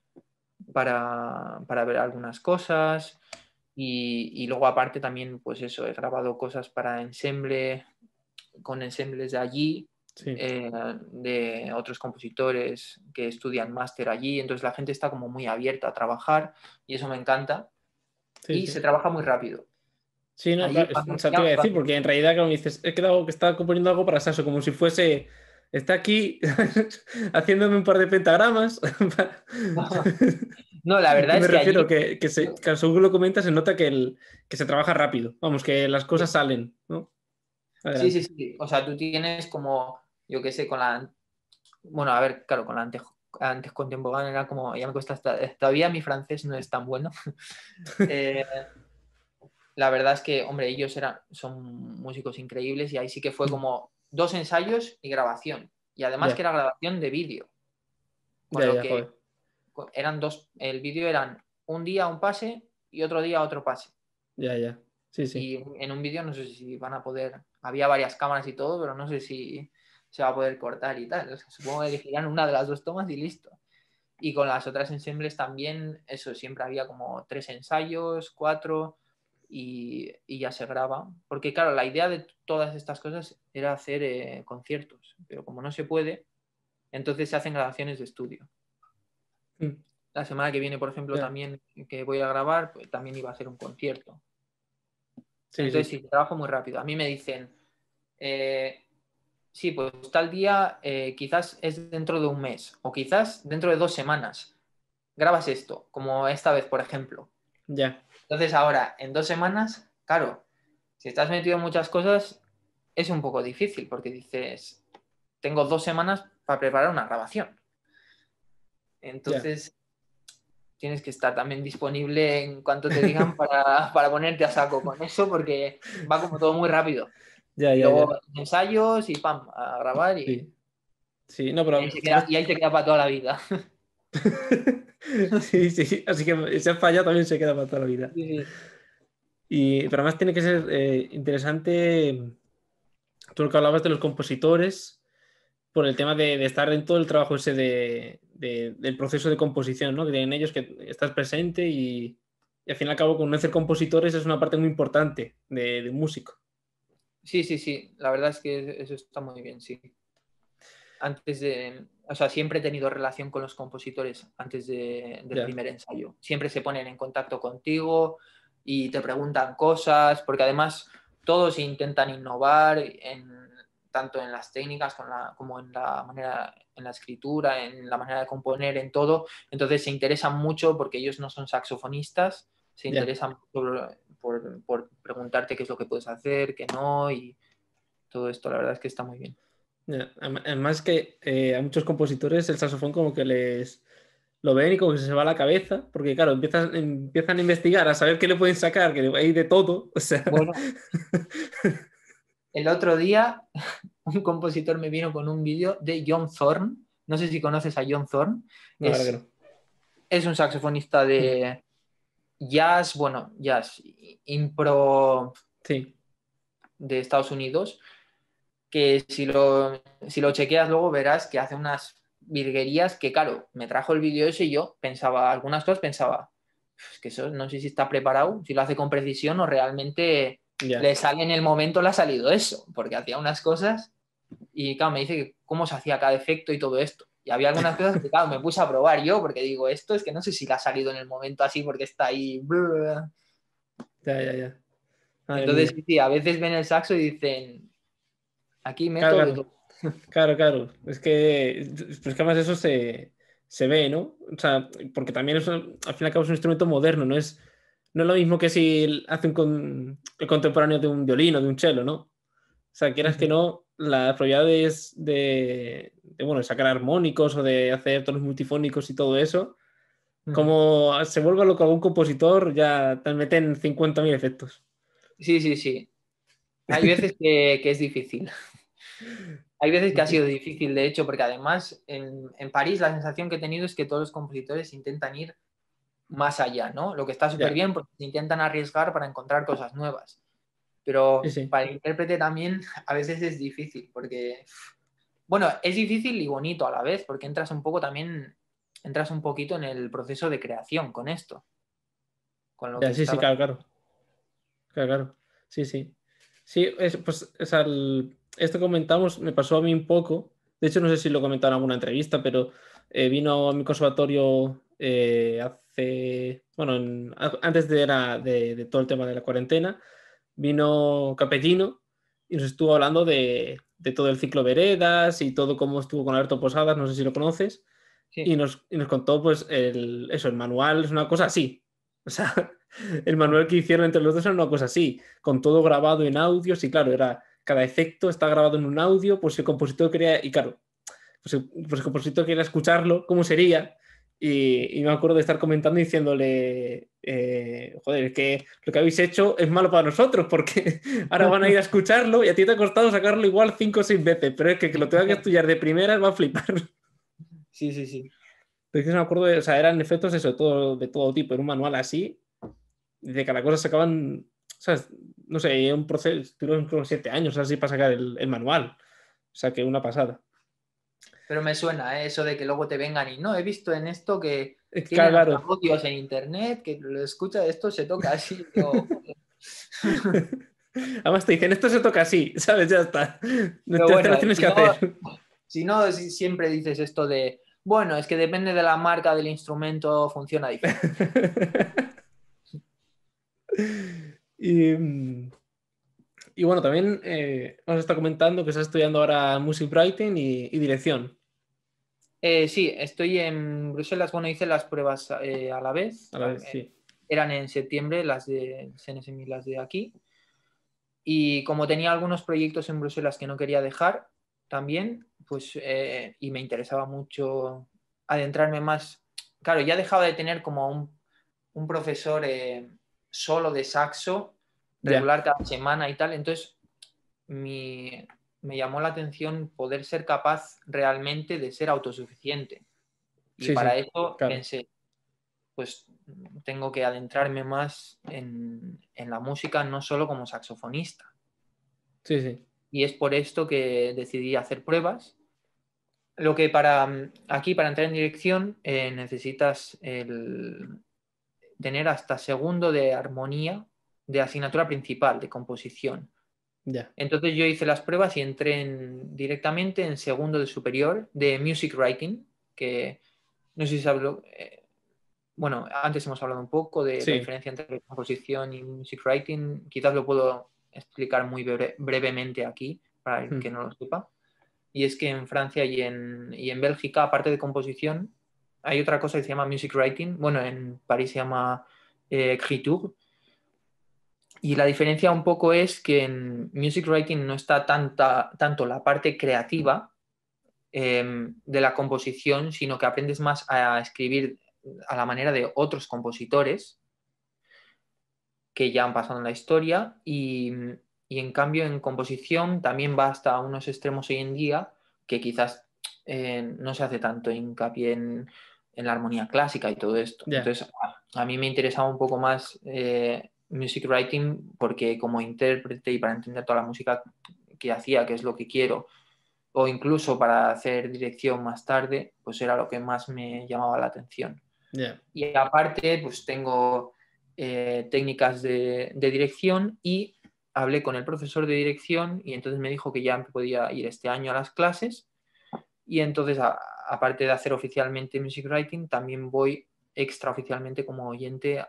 ver algunas cosas. Y luego aparte también, pues eso, he grabado cosas para ensemble, con ensembles de allí, de otros compositores que estudian máster allí. Entonces la gente está como muy abierta a trabajar y eso me encanta. Se trabaja muy rápido. Sí, no, allí, claro, te iba a decir, porque en realidad, claro, me dices, he quedado que estaba componiendo algo para saxo, como si fuese está aquí haciéndome un par de pentagramas. No, la verdad Que me es que refiero allí, que según lo comentas, se nota que se trabaja rápido. Vamos, que las cosas salen, ¿no? sí, sí, Adelante. sí. O sea, tú tienes como, yo qué sé, con la, bueno, a ver, claro, con la antes contemporánea era como, ya me cuesta, todavía mi francés no es tan bueno. Eh, la verdad es que, hombre, son músicos increíbles y ahí sí que fue como 2 ensayos y grabación. Y además que Ya, era grabación de vídeo, con ya, lo ya, que joder. el vídeo eran un día un pase y otro día otro pase. Ya, ya. Sí, sí. Y en un vídeo no sé si van a poder, había varias cámaras y todo, pero no sé si se va a poder cortar y tal. O sea, supongo que elegirán una de las dos tomas y listo. Y con las otras ensembles también, eso, siempre había como 3 ensayos, 4, y ya se graba. Porque claro, la idea de todas estas cosas era hacer conciertos, pero como no se puede, entonces se hacen grabaciones de estudio. Mm. La semana que viene, por ejemplo, Ya. también que voy a grabar, pues también iba a ser un concierto. Sí, Entonces sí. sí, trabajo muy rápido. A mí me dicen, eh, sí, pues tal día quizás es dentro de un mes o quizás dentro de 2 semanas. Grabas esto, como esta vez, por ejemplo. Ya. Entonces ahora, en 2 semanas, claro, si estás metido en muchas cosas, es un poco difícil porque dices, tengo 2 semanas para preparar una grabación. Ya. Entonces tienes que estar también disponible en cuanto te digan para ponerte a saco con eso porque va como todo muy rápido. Ya, Y ya, luego ya. ensayos y pam, a grabar Sí. Sí, no, pero y ahí se queda para toda la vida. sí, sí. Así que si has fallado también se queda para toda la vida. Sí, sí. Pero además tiene que ser interesante. Tú lo que hablabas de los compositores, por el tema de estar en todo el trabajo ese del proceso de composición, ¿no? Que tienen ellos, que estás presente y al fin y al cabo conocer compositores es una parte muy importante de un músico. Sí, sí, sí. La verdad es que eso está muy bien, sí. O sea, siempre he tenido relación con los compositores antes del Ya, primer ensayo. Siempre se ponen en contacto contigo y te preguntan cosas, porque además todos intentan innovar tanto en las técnicas como en la manera, en la escritura, en la manera de componer, en todo. Entonces se interesan mucho porque ellos no son saxofonistas, se ya. interesan por preguntarte qué es lo que puedes hacer, qué no, y todo esto, la verdad es que está muy bien. Ya. Además que a muchos compositores el saxofón como que les lo ven y como que se va a la cabeza, porque claro, empiezan a investigar, a saber qué le pueden sacar, que hay de todo, o sea... Bueno, el otro día un compositor me vino con un vídeo de John Thorne. No sé si conoces a John Thorne. No, la verdad que Es, no. es un saxofonista Mm. de jazz, bueno, jazz, impro Sí, de Estados Unidos, que si lo chequeas luego verás que hace unas virguerías que, claro, me trajo el vídeo ese y yo pensaba, algunas cosas pensaba, es que eso no sé si está preparado, si lo hace con precisión o realmente ya. le sale en el momento, le ha salido eso, porque hacía unas cosas. Y claro, me dice que cómo se hacía cada efecto y todo esto. Y había algunas cosas que, claro, me puse a probar yo, porque digo, esto es que no sé si le ha salido en el momento así, porque está ahí. Ya, ya, ya. Madre Entonces, mía. sí, sí, a veces ven el saxo y dicen, aquí Claro, meto de claro. todo. Claro, claro. Pues que además eso se ve, ¿no? O sea, porque también al fin y al cabo es un instrumento moderno, no es lo mismo que si hace el contemporáneo de un violín o de un cello, ¿no? O sea, quieras que no, las probabilidades bueno, de sacar armónicos o de hacer tonos multifónicos y todo eso, como se vuelva loco algún compositor, ya te meten 50.000 efectos. Sí, sí, sí. Hay veces que es difícil. Hay veces que ha sido difícil, de hecho, porque además en París la sensación que he tenido es que todos los compositores intentan ir más allá, ¿no? Lo que está súper Ya, bien porque se intentan arriesgar para encontrar cosas nuevas. sí, Pero sí. para el intérprete también a veces es difícil, porque, bueno, es difícil y bonito a la vez, porque entras un poquito en el proceso de creación con esto, con lo que Ya, sí, sí, estaba. claro, claro. Claro, claro. Sí, sí. Sí, pues o sea, esto que comentamos me pasó a mí un poco. De hecho, no sé si lo he comentado en alguna entrevista, pero vino a mi conservatorio bueno, antes de todo el tema de la cuarentena, vino Capellino y nos estuvo hablando de todo el ciclo Veredas y todo cómo estuvo con Alberto Posadas, no sé si lo conoces, Sí. y nos contó pues el manual es una cosa así. O sea, el manual que hicieron entre los dos era una cosa así, con todo grabado en audios y claro, cada efecto está grabado en un audio, pues si el compositor quería, y claro, pues el compositor quería escucharlo, ¿cómo sería? Y me acuerdo de estar comentando y diciéndole, joder, es que lo que habéis hecho es malo para nosotros porque ahora van a ir a escucharlo y a ti te ha costado sacarlo igual 5 o 6 veces, pero es que lo tenga que estudiar de primeras va a flipar. Sí, sí, sí. Porque me acuerdo, o sea, eran efectos eso, de todo tipo, era un manual así, de cada cosa sacaban, o sea, no sé, un proceso, tuvieron como 7 años así para sacar el manual, o sea, que una pasada. Pero me suena, eso de que luego te vengan y no, he visto en esto que tienen hasta Claro. audios en internet, que lo escucha, esto se toca así. Digo, joder. Además te dicen, esto se toca así, ¿sabes? Ya está. No Pero te bueno, lo tienes que hacer. si no, siempre dices esto de, bueno, es que depende de la marca del instrumento, funciona diferente. Y, y bueno, también nos está comentando que está estudiando ahora music writing y dirección. Sí, estoy en Bruselas. Bueno, hice las pruebas a la vez. A la vez, sí. Eran en septiembre las de CNSM y las de aquí. Y como tenía algunos proyectos en Bruselas que no quería dejar también, pues, y me interesaba mucho adentrarme más. Claro, ya dejaba de tener como un profesor solo de saxo, Ya. regular cada semana y tal. Entonces, mi, me llamó la atención poder ser capaz realmente de ser autosuficiente. Y Sí, para sí. eso Claro. pensé, pues tengo que adentrarme más en la música, no solo como saxofonista. Sí, sí. Y es por esto que decidí hacer pruebas. Lo que aquí, para entrar en dirección, necesitas tener hasta segundo de armonía de asignatura principal, de composición. Ya. Entonces yo hice las pruebas y entré directamente en segundo de superior de music writing, que no sé si sabes bueno, antes hemos hablado un poco de la Sí. diferencia entre composición y music writing. Quizás lo puedo explicar muy brevemente aquí, para el que Mm. no lo sepa. Y es que en Francia y en Bélgica, aparte de composición, hay otra cosa que se llama music writing. Bueno, en París se llama écriture. Y la diferencia un poco es que en music writing no está tanto la parte creativa de la composición, sino que aprendes más a escribir a la manera de otros compositores que ya han pasado en la historia y en cambio en composición también va hasta unos extremos hoy en día que quizás no se hace tanto hincapié en la armonía clásica y todo esto. Ya. Entonces, a mí me interesaba un poco más music writing porque como intérprete y para entender toda la música que hacía, que es lo que quiero, o incluso para hacer dirección más tarde, pues era lo que más me llamaba la atención. Ya. Y aparte, pues tengo técnicas de dirección y hablé con el profesor de dirección y entonces me dijo que ya podía ir este año a las clases y entonces, aparte de hacer oficialmente music writing, también voy extraoficialmente como oyente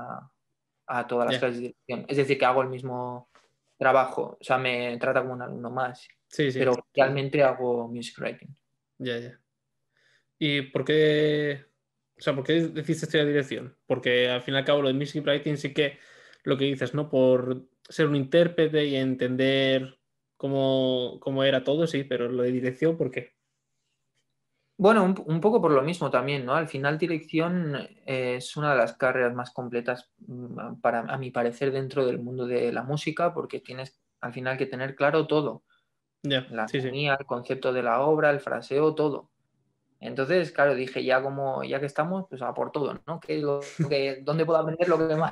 a todas las Ya. clases de dirección. Es decir, que hago el mismo trabajo, o sea, me trata como un alumno más, Sí, sí. pero oficialmente hago music writing. Ya, ya. ¿Y por qué? O sea, ¿por qué decidiste estudiar dirección? Porque al fin y al cabo lo de music writing sí que lo que dices, ¿no? Por ser un intérprete y entender cómo era todo, sí, pero lo de dirección, ¿por qué? Bueno, un poco por lo mismo también, ¿no? Al final dirección es una de las carreras más completas a mi parecer dentro del mundo de la música porque tienes al final que tener claro todo, Ya, la sí, sí. armonía, el concepto de la obra, el fraseo, todo. Entonces, claro, dije ya que estamos, pues a por todo, ¿no? ¿Dónde puedo aprender lo que más?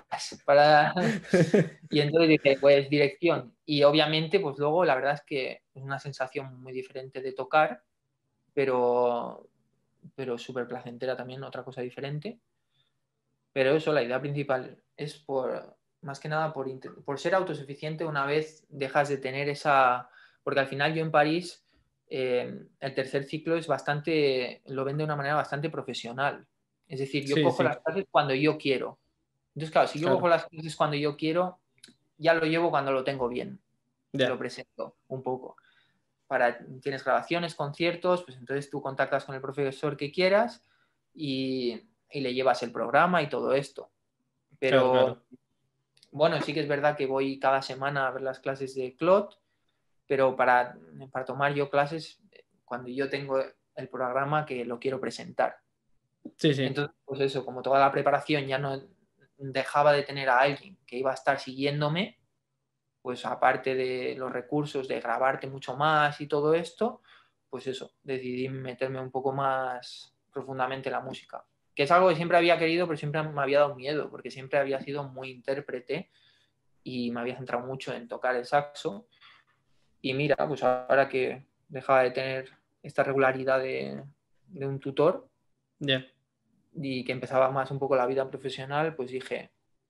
Y entonces dije, pues dirección. Y obviamente, pues luego la verdad es que es una sensación muy diferente de tocar, pero súper placentera también, otra cosa diferente. Pero eso, la idea principal es más que nada por ser autosuficiente una vez dejas de tener esa. Porque al final yo en París, el tercer ciclo lo ven de una manera bastante profesional. Es decir, yo Sí, cojo las sí, clases cuando yo quiero. Entonces, claro, si yo cojo claro. las clases cuando yo quiero, ya lo llevo cuando lo tengo bien y lo Ya, presento un poco. tienes grabaciones, conciertos, pues entonces tú contactas con el profesor que quieras y le llevas el programa y todo esto. Claro, Pero claro. bueno, sí que es verdad que voy cada semana a ver las clases de Clot, pero para tomar yo clases cuando yo tengo el programa que lo quiero presentar. Sí, sí. Entonces, pues eso, como toda la preparación ya no dejaba de tener a alguien que iba a estar siguiéndome, pues aparte de los recursos de grabarte mucho más y todo esto, pues eso, decidí meterme un poco más profundamente en la música. Que es algo que siempre había querido, pero siempre me había dado miedo, porque siempre había sido muy intérprete y me había centrado mucho en tocar el saxo. Y mira, pues ahora que dejaba de tener esta regularidad de un tutor Ya. y que empezaba más un poco la vida profesional, pues dije,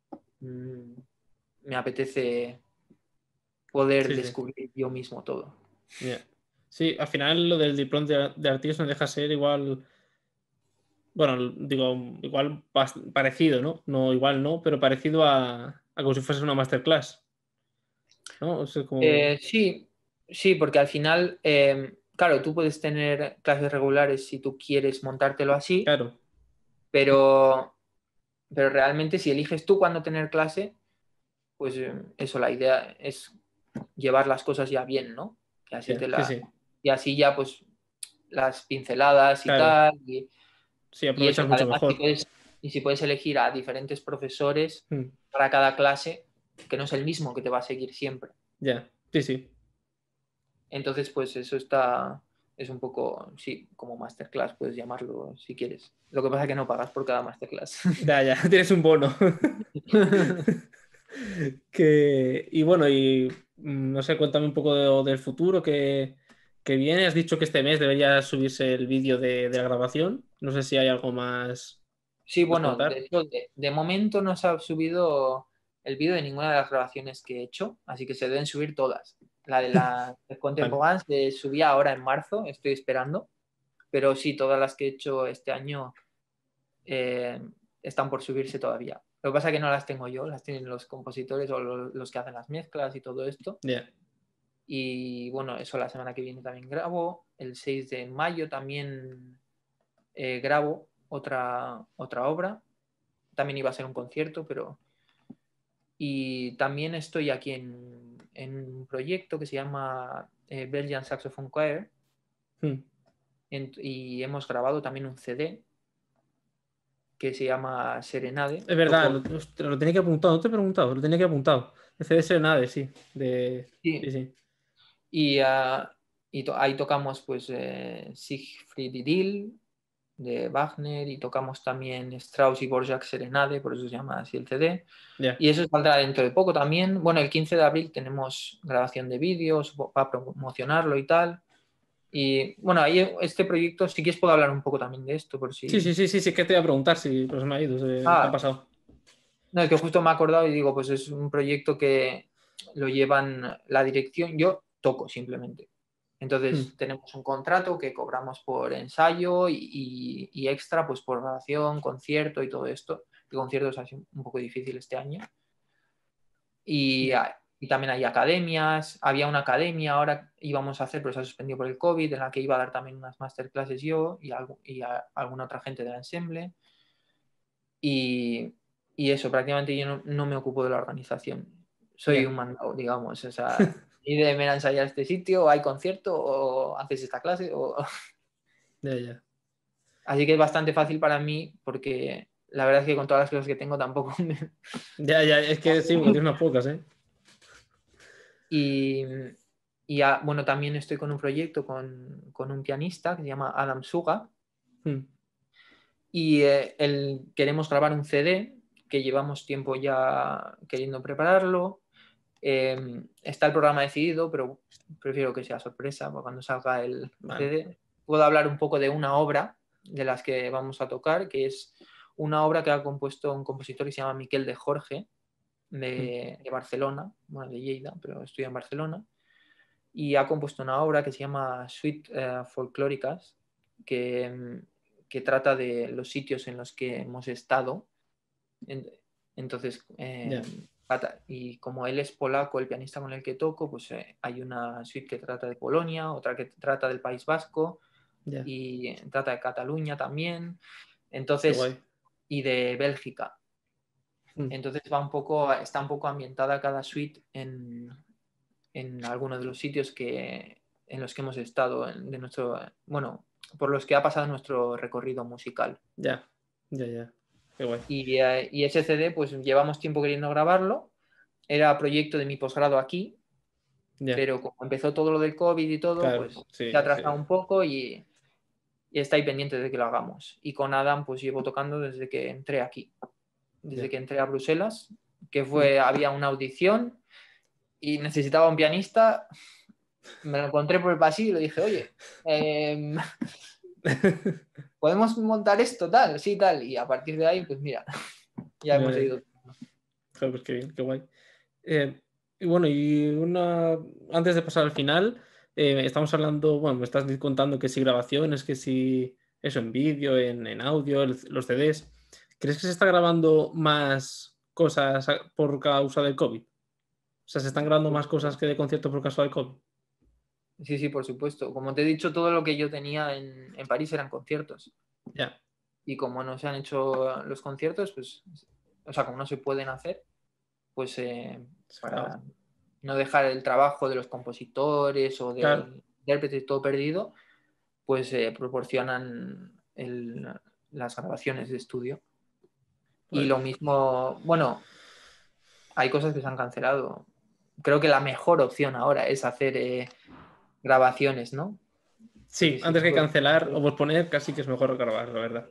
me apetece poder Sí, sí. descubrir yo mismo todo. Ya. Sí, al final lo del diploma de artista no deja ser igual. Bueno, digo, igual parecido, ¿no? No, igual no, pero parecido a como si fuese una masterclass, ¿no? O sea, como. Sí, sí, porque al final, claro, tú puedes tener clases regulares si tú quieres montártelo así, Claro. pero, pero realmente si eliges tú cuándo tener clase, pues eso, la idea es llevar las cosas ya bien, ¿no? Que así Ya. Sí, sí. y así ya pues las pinceladas y Claro. tal, Sí, y eso, aprovechas que mucho además mejor. si puedes elegir a diferentes profesores Mm. para cada clase, que no es el mismo que te va a seguir siempre. Ya. Sí, sí. Entonces, pues es un poco, sí, como masterclass, puedes llamarlo si quieres. Lo que pasa es que no pagas por cada masterclass. Ya, ya. Tienes un bono. Y bueno, no sé, cuéntame un poco del futuro que viene. Has dicho que este mes debería subirse el vídeo de la grabación. No sé si hay algo más Sí, que puedes bueno, contar. de hecho, de momento no se ha subido el vídeo de ninguna de las grabaciones que he hecho, así que se deben subir todas. La de la de Vale. Contemporánea se subía ahora en marzo, estoy esperando, pero sí, todas las que he hecho este año eh, están por subirse todavía. Lo que pasa es que no las tengo yo, las tienen los compositores o los que hacen las mezclas y todo esto. Ya. Y bueno, eso la semana que viene también grabo. El 6 de mayo también grabo otra obra. También iba a ser un concierto, pero... Y también estoy aquí en un proyecto que se llama Belgian Saxophone Choir Mm. y hemos grabado también un CD que se llama Serenade. Es verdad, Toco, ostras, lo tenía que apuntar, no te he preguntado, lo tenía que apuntar. El CD nada, sí. Sí, sí, sí. y, ahí tocamos pues Siegfried y Dill de Wagner y tocamos también Strauss y Borjak Serenade, por eso se llama así el CD. Ya. Y eso saldrá dentro de poco también. Bueno, el 15 de abril tenemos grabación de vídeos para promocionarlo y tal. Y bueno, ahí este proyecto, si quieres puedo hablar un poco también de esto, por Sí, si... sí, sí, sí, sí, que te iba a preguntar si pues me ha ido, ¿qué ha Ah, pasado? no, es que justo me he acordado y digo, pues es un proyecto que lo llevan la dirección, yo toco simplemente. Mm. Entonces tenemos un contrato que cobramos por ensayo y extra pues por grabación, concierto y todo esto. El concierto es así un poco difícil este año. Y, Ya. y también hay academias. Había una academia, ahora íbamos a hacer, pero se ha suspendido por el COVID, en la que iba a dar también unas masterclasses yo alguna otra gente del ensemble. Y, y eso, prácticamente yo no me ocupo de la organización. Soy Ya. un mandado, digamos. O sea, y de ven a ensayar a este sitio, o hay concierto, o haces esta clase. Ya, ya. Así que es bastante fácil para mí, porque la verdad es que con todas las cosas que tengo tampoco Ya, ya, es que sí, porque tienes unas pocas, ¿eh? Y, bueno, también estoy con un proyecto con un pianista que se llama Adam Suga Mm. y queremos grabar un CD que llevamos tiempo ya queriendo prepararlo. Está el programa decidido, pero prefiero que sea sorpresa para cuando salga el Vale. CD. Puedo hablar un poco de una obra de las que vamos a tocar, que es una obra que ha compuesto un compositor que se llama Miquel de Jorge, Mm. de Barcelona, bueno, de Lleida, pero estudia en Barcelona. Y ha compuesto una obra que se llama Suite Folclóricas, que, que trata de los sitios en los que hemos estado. Entonces, Ya. y como él es polaco, el pianista con el que toco, pues hay una suite que trata de Polonia, otra que trata del País Vasco Ya, y trata de Cataluña también, qué entonces, guay. y de Bélgica. Mm, Entonces está un poco ambientada cada suite en alguno de los sitios en los que hemos estado, de nuestro, bueno, por los que ha pasado nuestro recorrido musical. ya, ya, ya. Qué guay. Y ese CD, pues llevamos tiempo queriendo grabarlo. Era proyecto de mi posgrado aquí, Ya, pero como empezó todo lo del COVID y todo, claro, pues se ha sí, sí. atrasado un poco y está ahí pendiente de que lo hagamos. Y con Adam, pues llevo tocando desde que entré aquí, desde Ya. que entré a Bruselas, que Mm. había una audición y necesitaba un pianista. Me lo encontré por el pasillo y le dije, oye, ¿podemos montar esto tal? Sí, tal. Y a partir de ahí, pues mira, ya hemos Ya, ido. joder, pues qué bien, qué guay. Y bueno, antes de pasar al final, estamos hablando, bueno, me estás contando que si grabaciones, que si eso en vídeo, en audio, los CDs. ¿Crees que se está grabando más cosas por causa del COVID? O sea, ¿se están grabando más cosas que de conciertos por causa del COVID? Sí, sí, por supuesto. Como te he dicho, todo lo que yo tenía en París eran conciertos. Ya, Y como no se han hecho los conciertos, pues, o sea, como no se pueden hacer, pues se graba. para no dejar el trabajo de los compositores o Claro, del intérprete todo perdido, pues proporcionan las grabaciones de estudio. Y pues lo mismo, bueno, hay cosas que se han cancelado. Creo que la mejor opción ahora es hacer grabaciones, ¿no? Porque sí, si antes no, que pues, cancelar o posponer, casi que es mejor grabar, la verdad.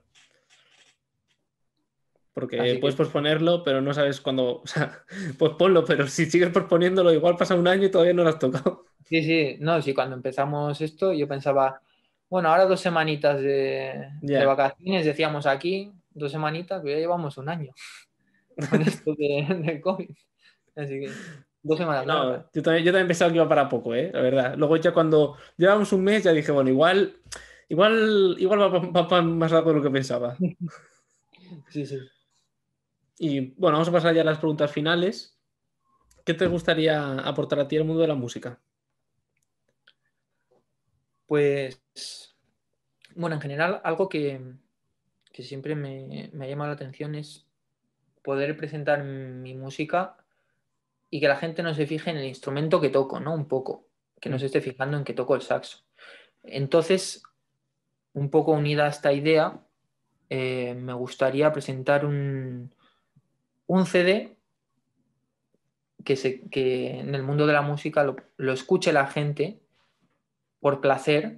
Porque así puedes que posponerlo, pero no sabes cuándo. O sea, pues ponlo, pero si sigues posponiéndolo, igual pasa un año y todavía no lo has tocado. sí, sí, no, sí, cuando empezamos esto yo pensaba, bueno, ahora 2 semanitas de Ya. vacaciones, decíamos aquí, 2 semanitas, pero ya llevamos un año con esto del COVID. Así que 2 semanas No, nada. yo también pensaba que iba para poco, la verdad. Luego ya cuando llevamos un mes ya dije, bueno, igual va más rápido de lo que pensaba. Sí, sí. Y bueno, vamos a pasar ya a las preguntas finales. ¿Qué te gustaría aportar a ti al mundo de la música? Pues, bueno, en general, algo que siempre me ha llamado la atención es poder presentar mi música y que la gente no se fije en el instrumento que toco, ¿no? Un poco, que no Mm, se esté fijando en que toco el saxo. Entonces, un poco unida a esta idea, me gustaría presentar un CD que en el mundo de la música lo escuche la gente por placer,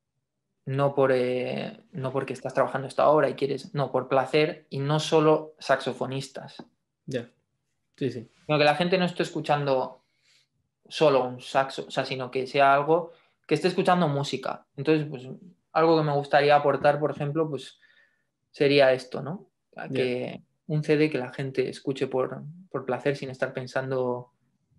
no porque estás trabajando esta obra y quieres, no, por placer y no solo saxofonistas. ya, sí, sí. Sino que la gente no esté escuchando solo un saxo, o sea, sino que sea algo que esté escuchando música. Entonces, pues algo que me gustaría aportar, por ejemplo, pues sería esto, ¿no? A Ya, que un CD que la gente escuche por placer sin estar pensando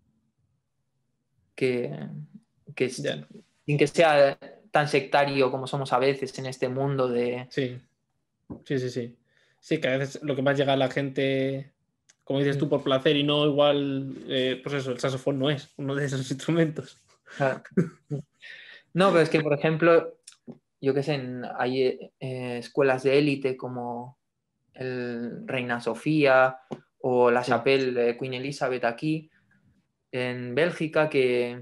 que, ya, sin que sea tan sectario como somos a veces en este mundo de... sí, sí, sí, sí. Sí, que a veces lo que más llega a la gente, como dices tú, por placer y no igual, pues eso, el saxofón no es uno de esos instrumentos. Claro. No, pero es que, por ejemplo, yo qué sé, hay escuelas de élite como el Reina Sofía o la Sí, Chapelle de Queen Elizabeth aquí en Bélgica,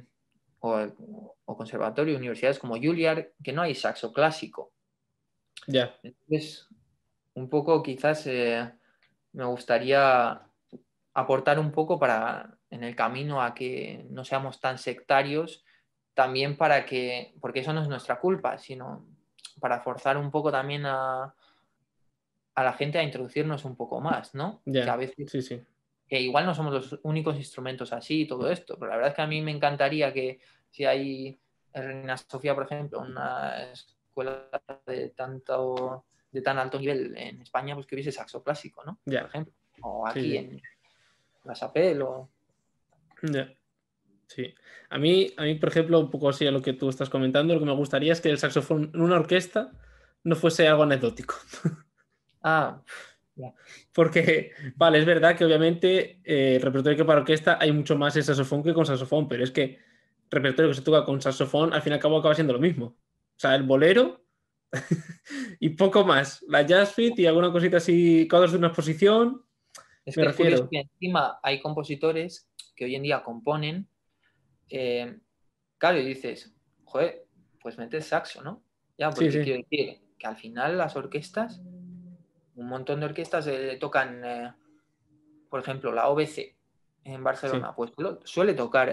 o conservatorio, universidades como Juilliard, que no hay saxo clásico. ya, Entonces, un poco quizás me gustaría aportar un poco para en el camino a que no seamos tan sectarios, también porque eso no es nuestra culpa, sino para forzar un poco también a la gente a introducirnos un poco más, ¿no? Que a ya, veces, sí, sí. que igual no somos los únicos instrumentos así y todo esto, pero la verdad es que a mí me encantaría que si hay en Reina Sofía, por ejemplo, una escuela de tan alto nivel en España, pues que hubiese saxo clásico, ¿no? Por Ya, ejemplo, o sí, aquí sí. en la Chapelle o... Ya, sí. A mí, por ejemplo, un poco así a lo que tú estás comentando, lo que me gustaría es que el saxofón en una orquesta no fuese algo anecdótico. Ah, Ya. Porque, vale, es verdad que obviamente el repertorio que para orquesta hay mucho más en saxofón que con saxofón, pero es que el repertorio que se toca con saxofón al fin y al cabo acaba siendo lo mismo. O sea, el bolero y poco más. La jazz fit y alguna cosita así, codos de una exposición, Es me que es curioso refiero. que encima hay compositores que hoy en día componen, eh, claro, y dices, joder, pues metes saxo, ¿no? Ya, Sí, porque sí, quiero decir que al final las orquestas, un montón de orquestas tocan, por ejemplo, la OBC en sí. Barcelona, pues suele tocar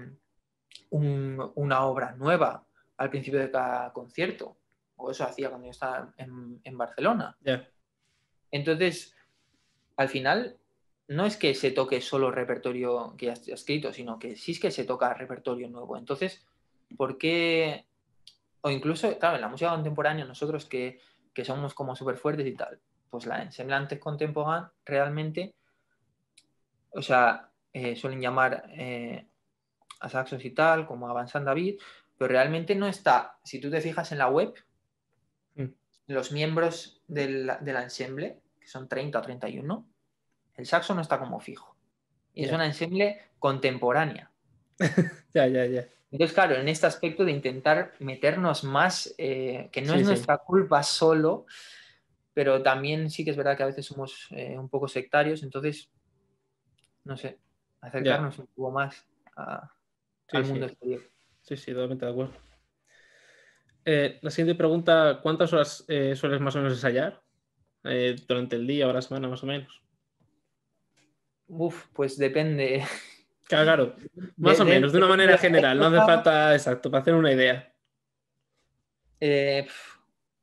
una obra nueva al principio de cada concierto, o eso hacía cuando yo estaba en Barcelona. Ya. Entonces, al final, no es que se toque solo repertorio que ya está escrito, sino que sí es que se toca repertorio nuevo. Entonces, ¿por qué? O incluso, claro, en la música contemporánea, nosotros que somos como súper fuertes y tal, pues la ensemble contemporánea realmente, o sea, suelen llamar a saxos y tal, como a Vincent David, pero realmente no está, si tú te fijas en la web, Mm. los miembros del ensemble, que son 30 o 31, el saxo no está como fijo. Y es Ya. una ensemble contemporánea. Ya, ya, ya. Entonces, claro, en este aspecto de intentar meternos más, que no es Sí, sí. nuestra culpa solo, pero también sí que es verdad que a veces somos un poco sectarios, entonces, no sé, Ya. acercarnos un poco más Sí, al mundo sí. exterior. Sí, sí, totalmente de acuerdo. La siguiente pregunta, ¿cuántas horas sueles más o menos ensayar? Durante el día o la semana, más o menos. Uf, pues depende. Claro, claro. Más o menos, de una Depende de manera la general. No hace época. falta, exacto, para hacer una idea. Pf,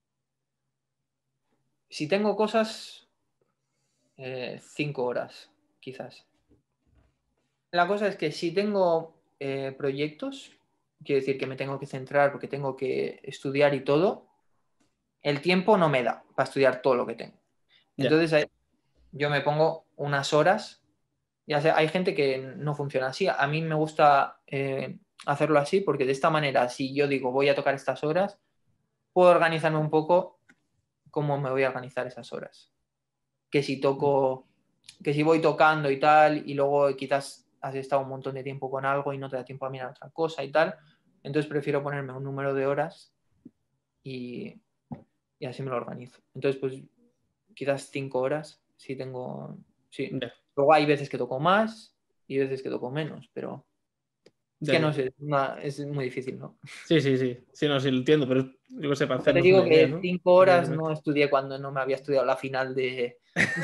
si tengo cosas, 5 horas, quizás. La cosa es que si tengo proyectos, quiero decir que me tengo que centrar porque tengo que estudiar y todo, el tiempo no me da para estudiar todo lo que tengo. Ya, Entonces yo me pongo unas horas. Ya sé, hay gente que no funciona así. A mí me gusta hacerlo así porque de esta manera, si yo digo voy a tocar estas horas, puedo organizarme un poco cómo me voy a organizar esas horas. Que si toco, que si voy tocando y tal, y luego quizás has estado un montón de tiempo con algo y no te da tiempo a mirar otra cosa y tal, entonces prefiero ponerme un número de horas y, y así me lo organizo. Entonces, pues quizás 5 horas, si tengo, sí. ya, Luego hay veces que toco más y veces que toco menos, pero es ya, que no ya. sé, es muy difícil, ¿no? Sí, sí, sí. Sí, no, sí lo entiendo, pero yo qué sé, para Ya te hacernos digo una idea, que ¿no? 5 horas Evidentemente. no estudié cuando no me había estudiado la final de...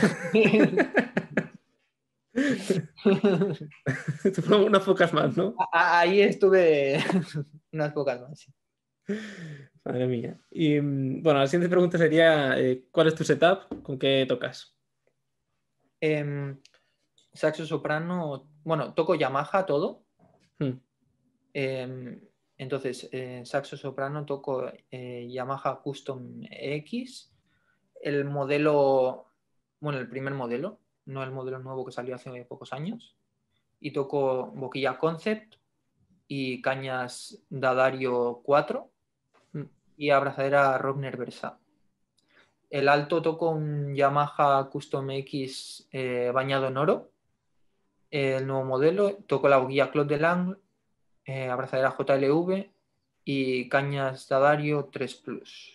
Unas pocas más, ¿no? Ahí estuve unas pocas más. Sí. Madre mía. Y bueno, la siguiente pregunta sería: ¿cuál es tu setup? ¿Con qué tocas? Em, saxo soprano, bueno, toco Yamaha todo. Hmm, Em, entonces, saxo soprano toco Yamaha Custom X. El modelo, bueno, el primer modelo, no el modelo nuevo que salió hace pocos años. Y toco boquilla Concept y cañas Dadario 4 hmm. y abrazadera Robner Versa. El alto toco un Yamaha Custom X bañado en oro. El nuevo modelo, toco la boquilla Claude Delangle, abrazadera JLV y cañas Dadario 3 Plus.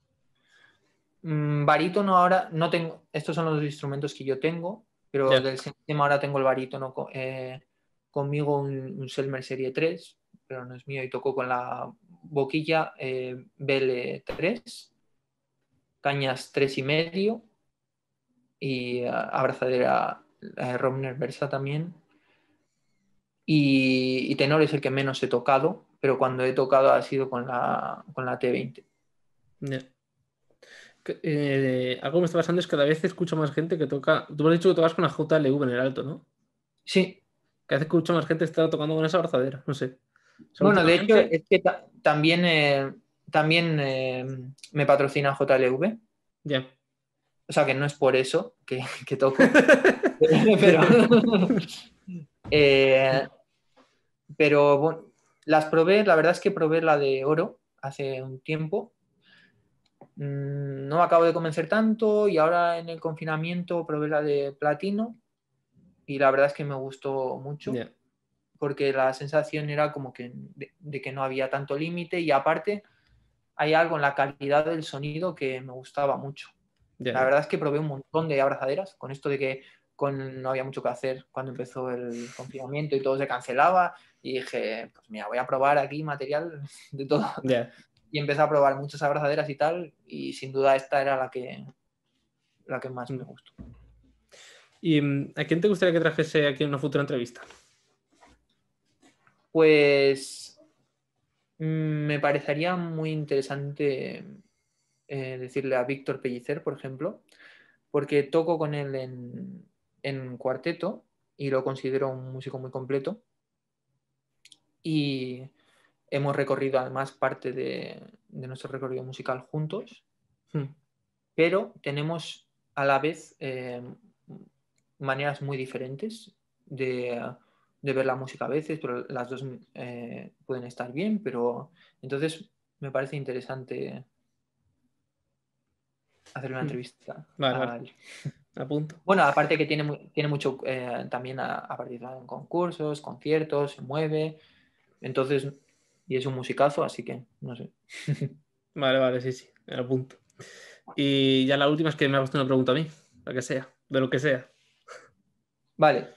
Barítono ahora no tengo, estos son los instrumentos que yo tengo, pero Ya. del sistema ahora tengo el barítono conmigo, un Selmer Serie 3, pero no es mío, y toco con la boquilla BL3, cañas 3,5 y abrazadera Romner Versa también. Y tenor es el que menos he tocado, pero cuando he tocado ha sido con la T20. Ya. Algo que me está pasando es que cada vez escucho más gente que toca. Tú me has dicho que tocas con la JLV en el alto, ¿no? Sí, Cada vez escucho más gente que está tocando con esa abrazadera. No sé. O sea, bueno, de hecho últimamente. es que también me patrocina JLV, Ya. o sea que no es por eso que toco, pero, eh, pero bueno, las probé, la verdad es que probé la de oro hace un tiempo no me acabo de convencer tanto y ahora en el confinamiento probé la de platino y la verdad es que me gustó mucho Ya, porque la sensación era como que de que no había tanto límite y aparte hay algo en la calidad del sonido que me gustaba mucho. ya, La ya. verdad es que probé un montón de abrazaderas con esto de que no había mucho que hacer cuando empezó el confinamiento y todo se cancelaba y dije, pues mira, voy a probar aquí material de todo. Ya. Y empecé a probar muchas abrazaderas y tal y sin duda esta era la que más me Mm. gustó. ¿Y a quién te gustaría que trajese aquí en una futura entrevista? Pues me parecería muy interesante decirle a Víctor Pellicer, por ejemplo, porque toco con él en cuarteto y lo considero un músico muy completo y hemos recorrido además parte de nuestro recorrido musical juntos, Mm. pero tenemos a la vez maneras muy diferentes de ver la música a veces, pero las dos pueden estar bien, pero entonces me parece interesante hacer una Mm. entrevista Vale, a vale. él. Apunto. Bueno, aparte que tiene mucho, también ha participado en concursos, conciertos, se mueve, entonces, y es un musicazo, así que, no sé. Vale, vale, sí, sí. Me lo apunto. Y ya la última es que me ha puesto una pregunta a mí, la que sea, de lo que sea. Vale.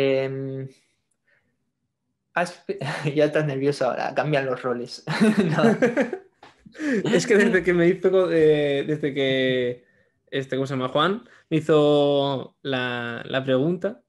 Ya estás nervioso ahora, cambian los roles. No. Es que desde que me hizo, desde que ¿cómo se llama? Juan, me hizo la pregunta.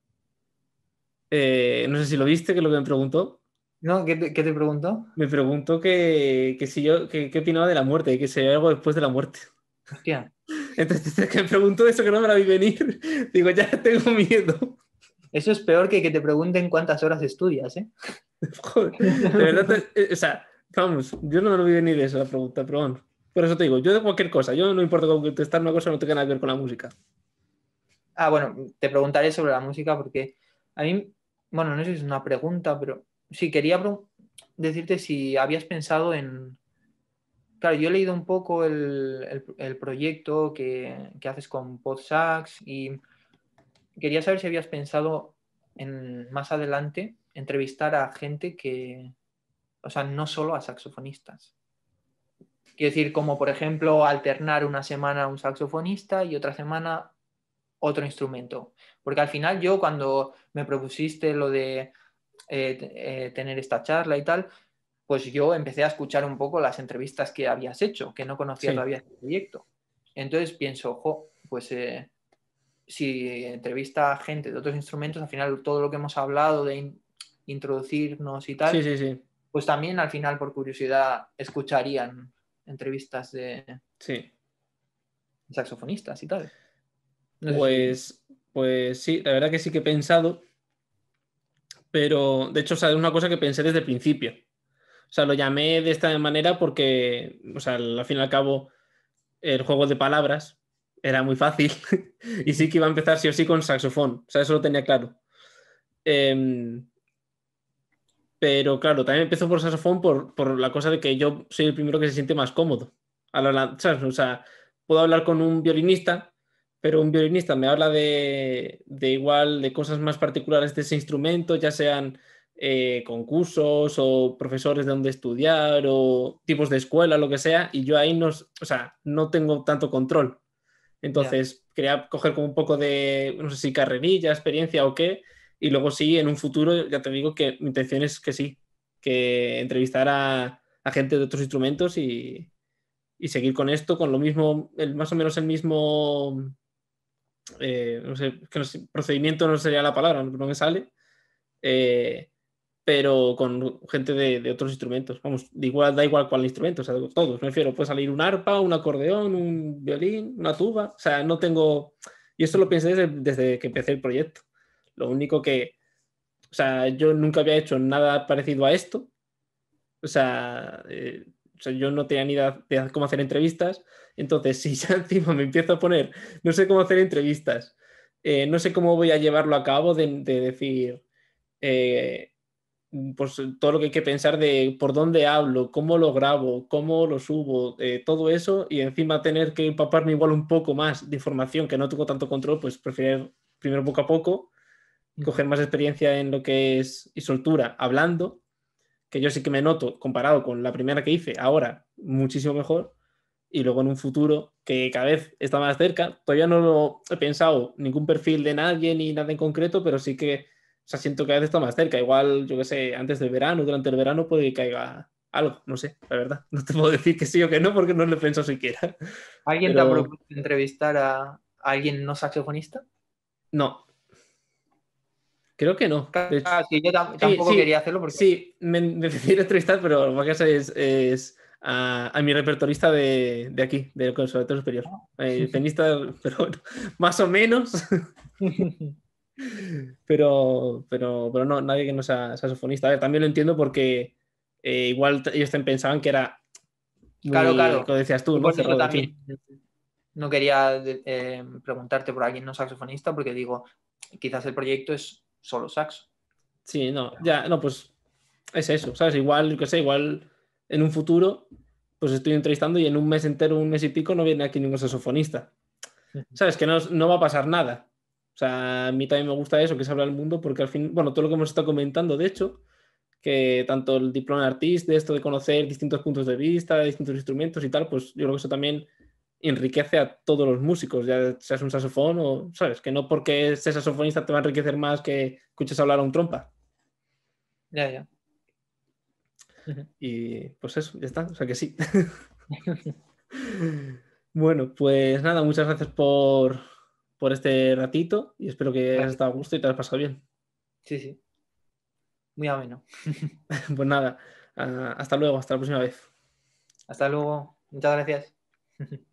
No sé si lo viste, que es lo que me preguntó. ¿No? ¿Qué te preguntó? Me preguntó que si yo, qué opinaba de la muerte, y que si hay algo después de la muerte. Hostia, Entonces, desde que me preguntó eso que no me la vi venir, digo, ya tengo miedo. eso es peor que te pregunten cuántas horas estudias, ¿eh? Joder, de verdad, o sea, vamos, yo no me lo vi venir eso, la pregunta, pero bueno. Por eso te digo, yo de cualquier cosa, yo no importa con contestar una cosa que no tenga nada que ver con la música. Ah, bueno, te preguntaré sobre la música porque a mí, bueno, no sé si es una pregunta, pero sí quería decirte si habías pensado en. Claro, yo he leído un poco el proyecto que haces con PodSax y quería saber si habías pensado en más adelante entrevistar a gente que, o sea, no solo a saxofonistas. Quiero decir, como por ejemplo alternar una semana un saxofonista y otra semana otro instrumento. Porque al final yo cuando me propusiste lo de tener esta charla y tal, pues yo empecé a escuchar un poco las entrevistas que habías hecho, que no conocía Sí, todavía este proyecto. Entonces pienso, ojo, pues si entrevista a gente de otros instrumentos, al final todo lo que hemos hablado de introducirnos y sí, tal, sí, sí, pues también al final por curiosidad escucharían entrevistas de sí. saxofonistas y tal. No sé si. Pues sí, la verdad que sí que he pensado, pero de hecho, o sea, es una cosa que pensé desde el principio. O sea, lo llamé de esta manera porque, o sea, al fin y al cabo, el juego de palabras era muy fácil y sí que iba a empezar sí o sí con saxofón. O sea, eso lo tenía claro. Em, pero claro, también empezó por saxofón por la cosa de que yo soy el primero que se siente más cómodo. ¿Sabes? O sea, puedo hablar con un violinista, pero un violinista me habla de igual, de cosas más particulares de ese instrumento, ya sean concursos o profesores de donde estudiar o tipos de escuela, lo que sea, y yo ahí no, o sea, no tengo tanto control. Ya, Entonces, quería coger como un poco de, no sé si carrerilla, experiencia o qué, y luego sí, en un futuro, ya te digo que mi intención es que sí, que entrevistar a gente de otros instrumentos y seguir con esto, con lo mismo, más o menos el mismo, no sé, que no sé, procedimiento no sería la palabra, no me sale, eh, pero con gente de otros instrumentos. Vamos, da igual cuál instrumento, o sea, todos. Me refiero, puede salir un arpa, un acordeón, un violín, una tuba. O sea, no tengo. Y esto lo pensé desde que empecé el proyecto. Lo único que. O sea, yo nunca había hecho nada parecido a esto. O sea, yo no tenía ni idea de cómo hacer entrevistas. Entonces, si ya encima me empiezo a poner, no sé cómo hacer entrevistas, no sé cómo voy a llevarlo a cabo de decir. pues todo lo que hay que pensar de por dónde hablo, cómo lo grabo, cómo lo subo, todo eso, y encima tener que empaparme igual un poco más de información que no tengo tanto control, pues prefiero primero poco a poco, coger más experiencia en lo que es y soltura hablando, que yo sí que me noto, comparado con la primera que hice, ahora muchísimo mejor, y luego en un futuro que cada vez está más cerca. Todavía no lo he pensado ningún perfil de nadie ni nada en concreto, pero sí que, o sea, siento que cada vez está más cerca. Igual, yo qué sé, antes del verano, durante el verano puede que caiga algo, no sé, la verdad. No te puedo decir que sí o que no porque no lo he pensado siquiera. ¿Alguien te ha Pero propuesto entrevistar a alguien no saxofonista? no, creo que no. De hecho, Claro, sí, yo sí, tampoco quería sí, hacerlo porque... sí, me decidí entrevistar, pero lo que pasa es a mi repertorista de aquí, del Conservatorio Superior. Pianista, pero bueno, más o menos. Pero no, nadie que no sea saxofonista. A ver, también lo entiendo porque igual ellos pensaban que era Claro, muy, claro. como decías tú, Yo ¿no? por eso Cerrado de también fin. no quería preguntarte por alguien no saxofonista porque digo, quizás el proyecto es solo saxo. Sí, no, ya, no, pues es eso, ¿sabes? Igual, yo qué sé, igual en un futuro, pues estoy entrevistando y en un mes entero, un mes y pico, no viene aquí ningún saxofonista. ¿Sabes? Que no va a pasar nada. O sea, a mí también me gusta eso, que se habla del mundo, porque al fin, bueno, todo lo que hemos estado comentando, de hecho, que tanto el diploma de artista, de esto de conocer distintos puntos de vista, distintos instrumentos y tal, pues yo creo que eso también enriquece a todos los músicos, ya seas un saxofón o, ¿sabes? Que no porque seas saxofonista te va a enriquecer más que escuches hablar a un trompa. Ya, ya. Y pues eso, ya está, o sea que sí. Bueno, pues nada, muchas gracias por este ratito y espero que hayas Gracias. estado a gusto y te hayas pasado bien. Sí, sí. Muy ameno. Pues nada, hasta luego, hasta la próxima vez. Hasta luego. Muchas gracias.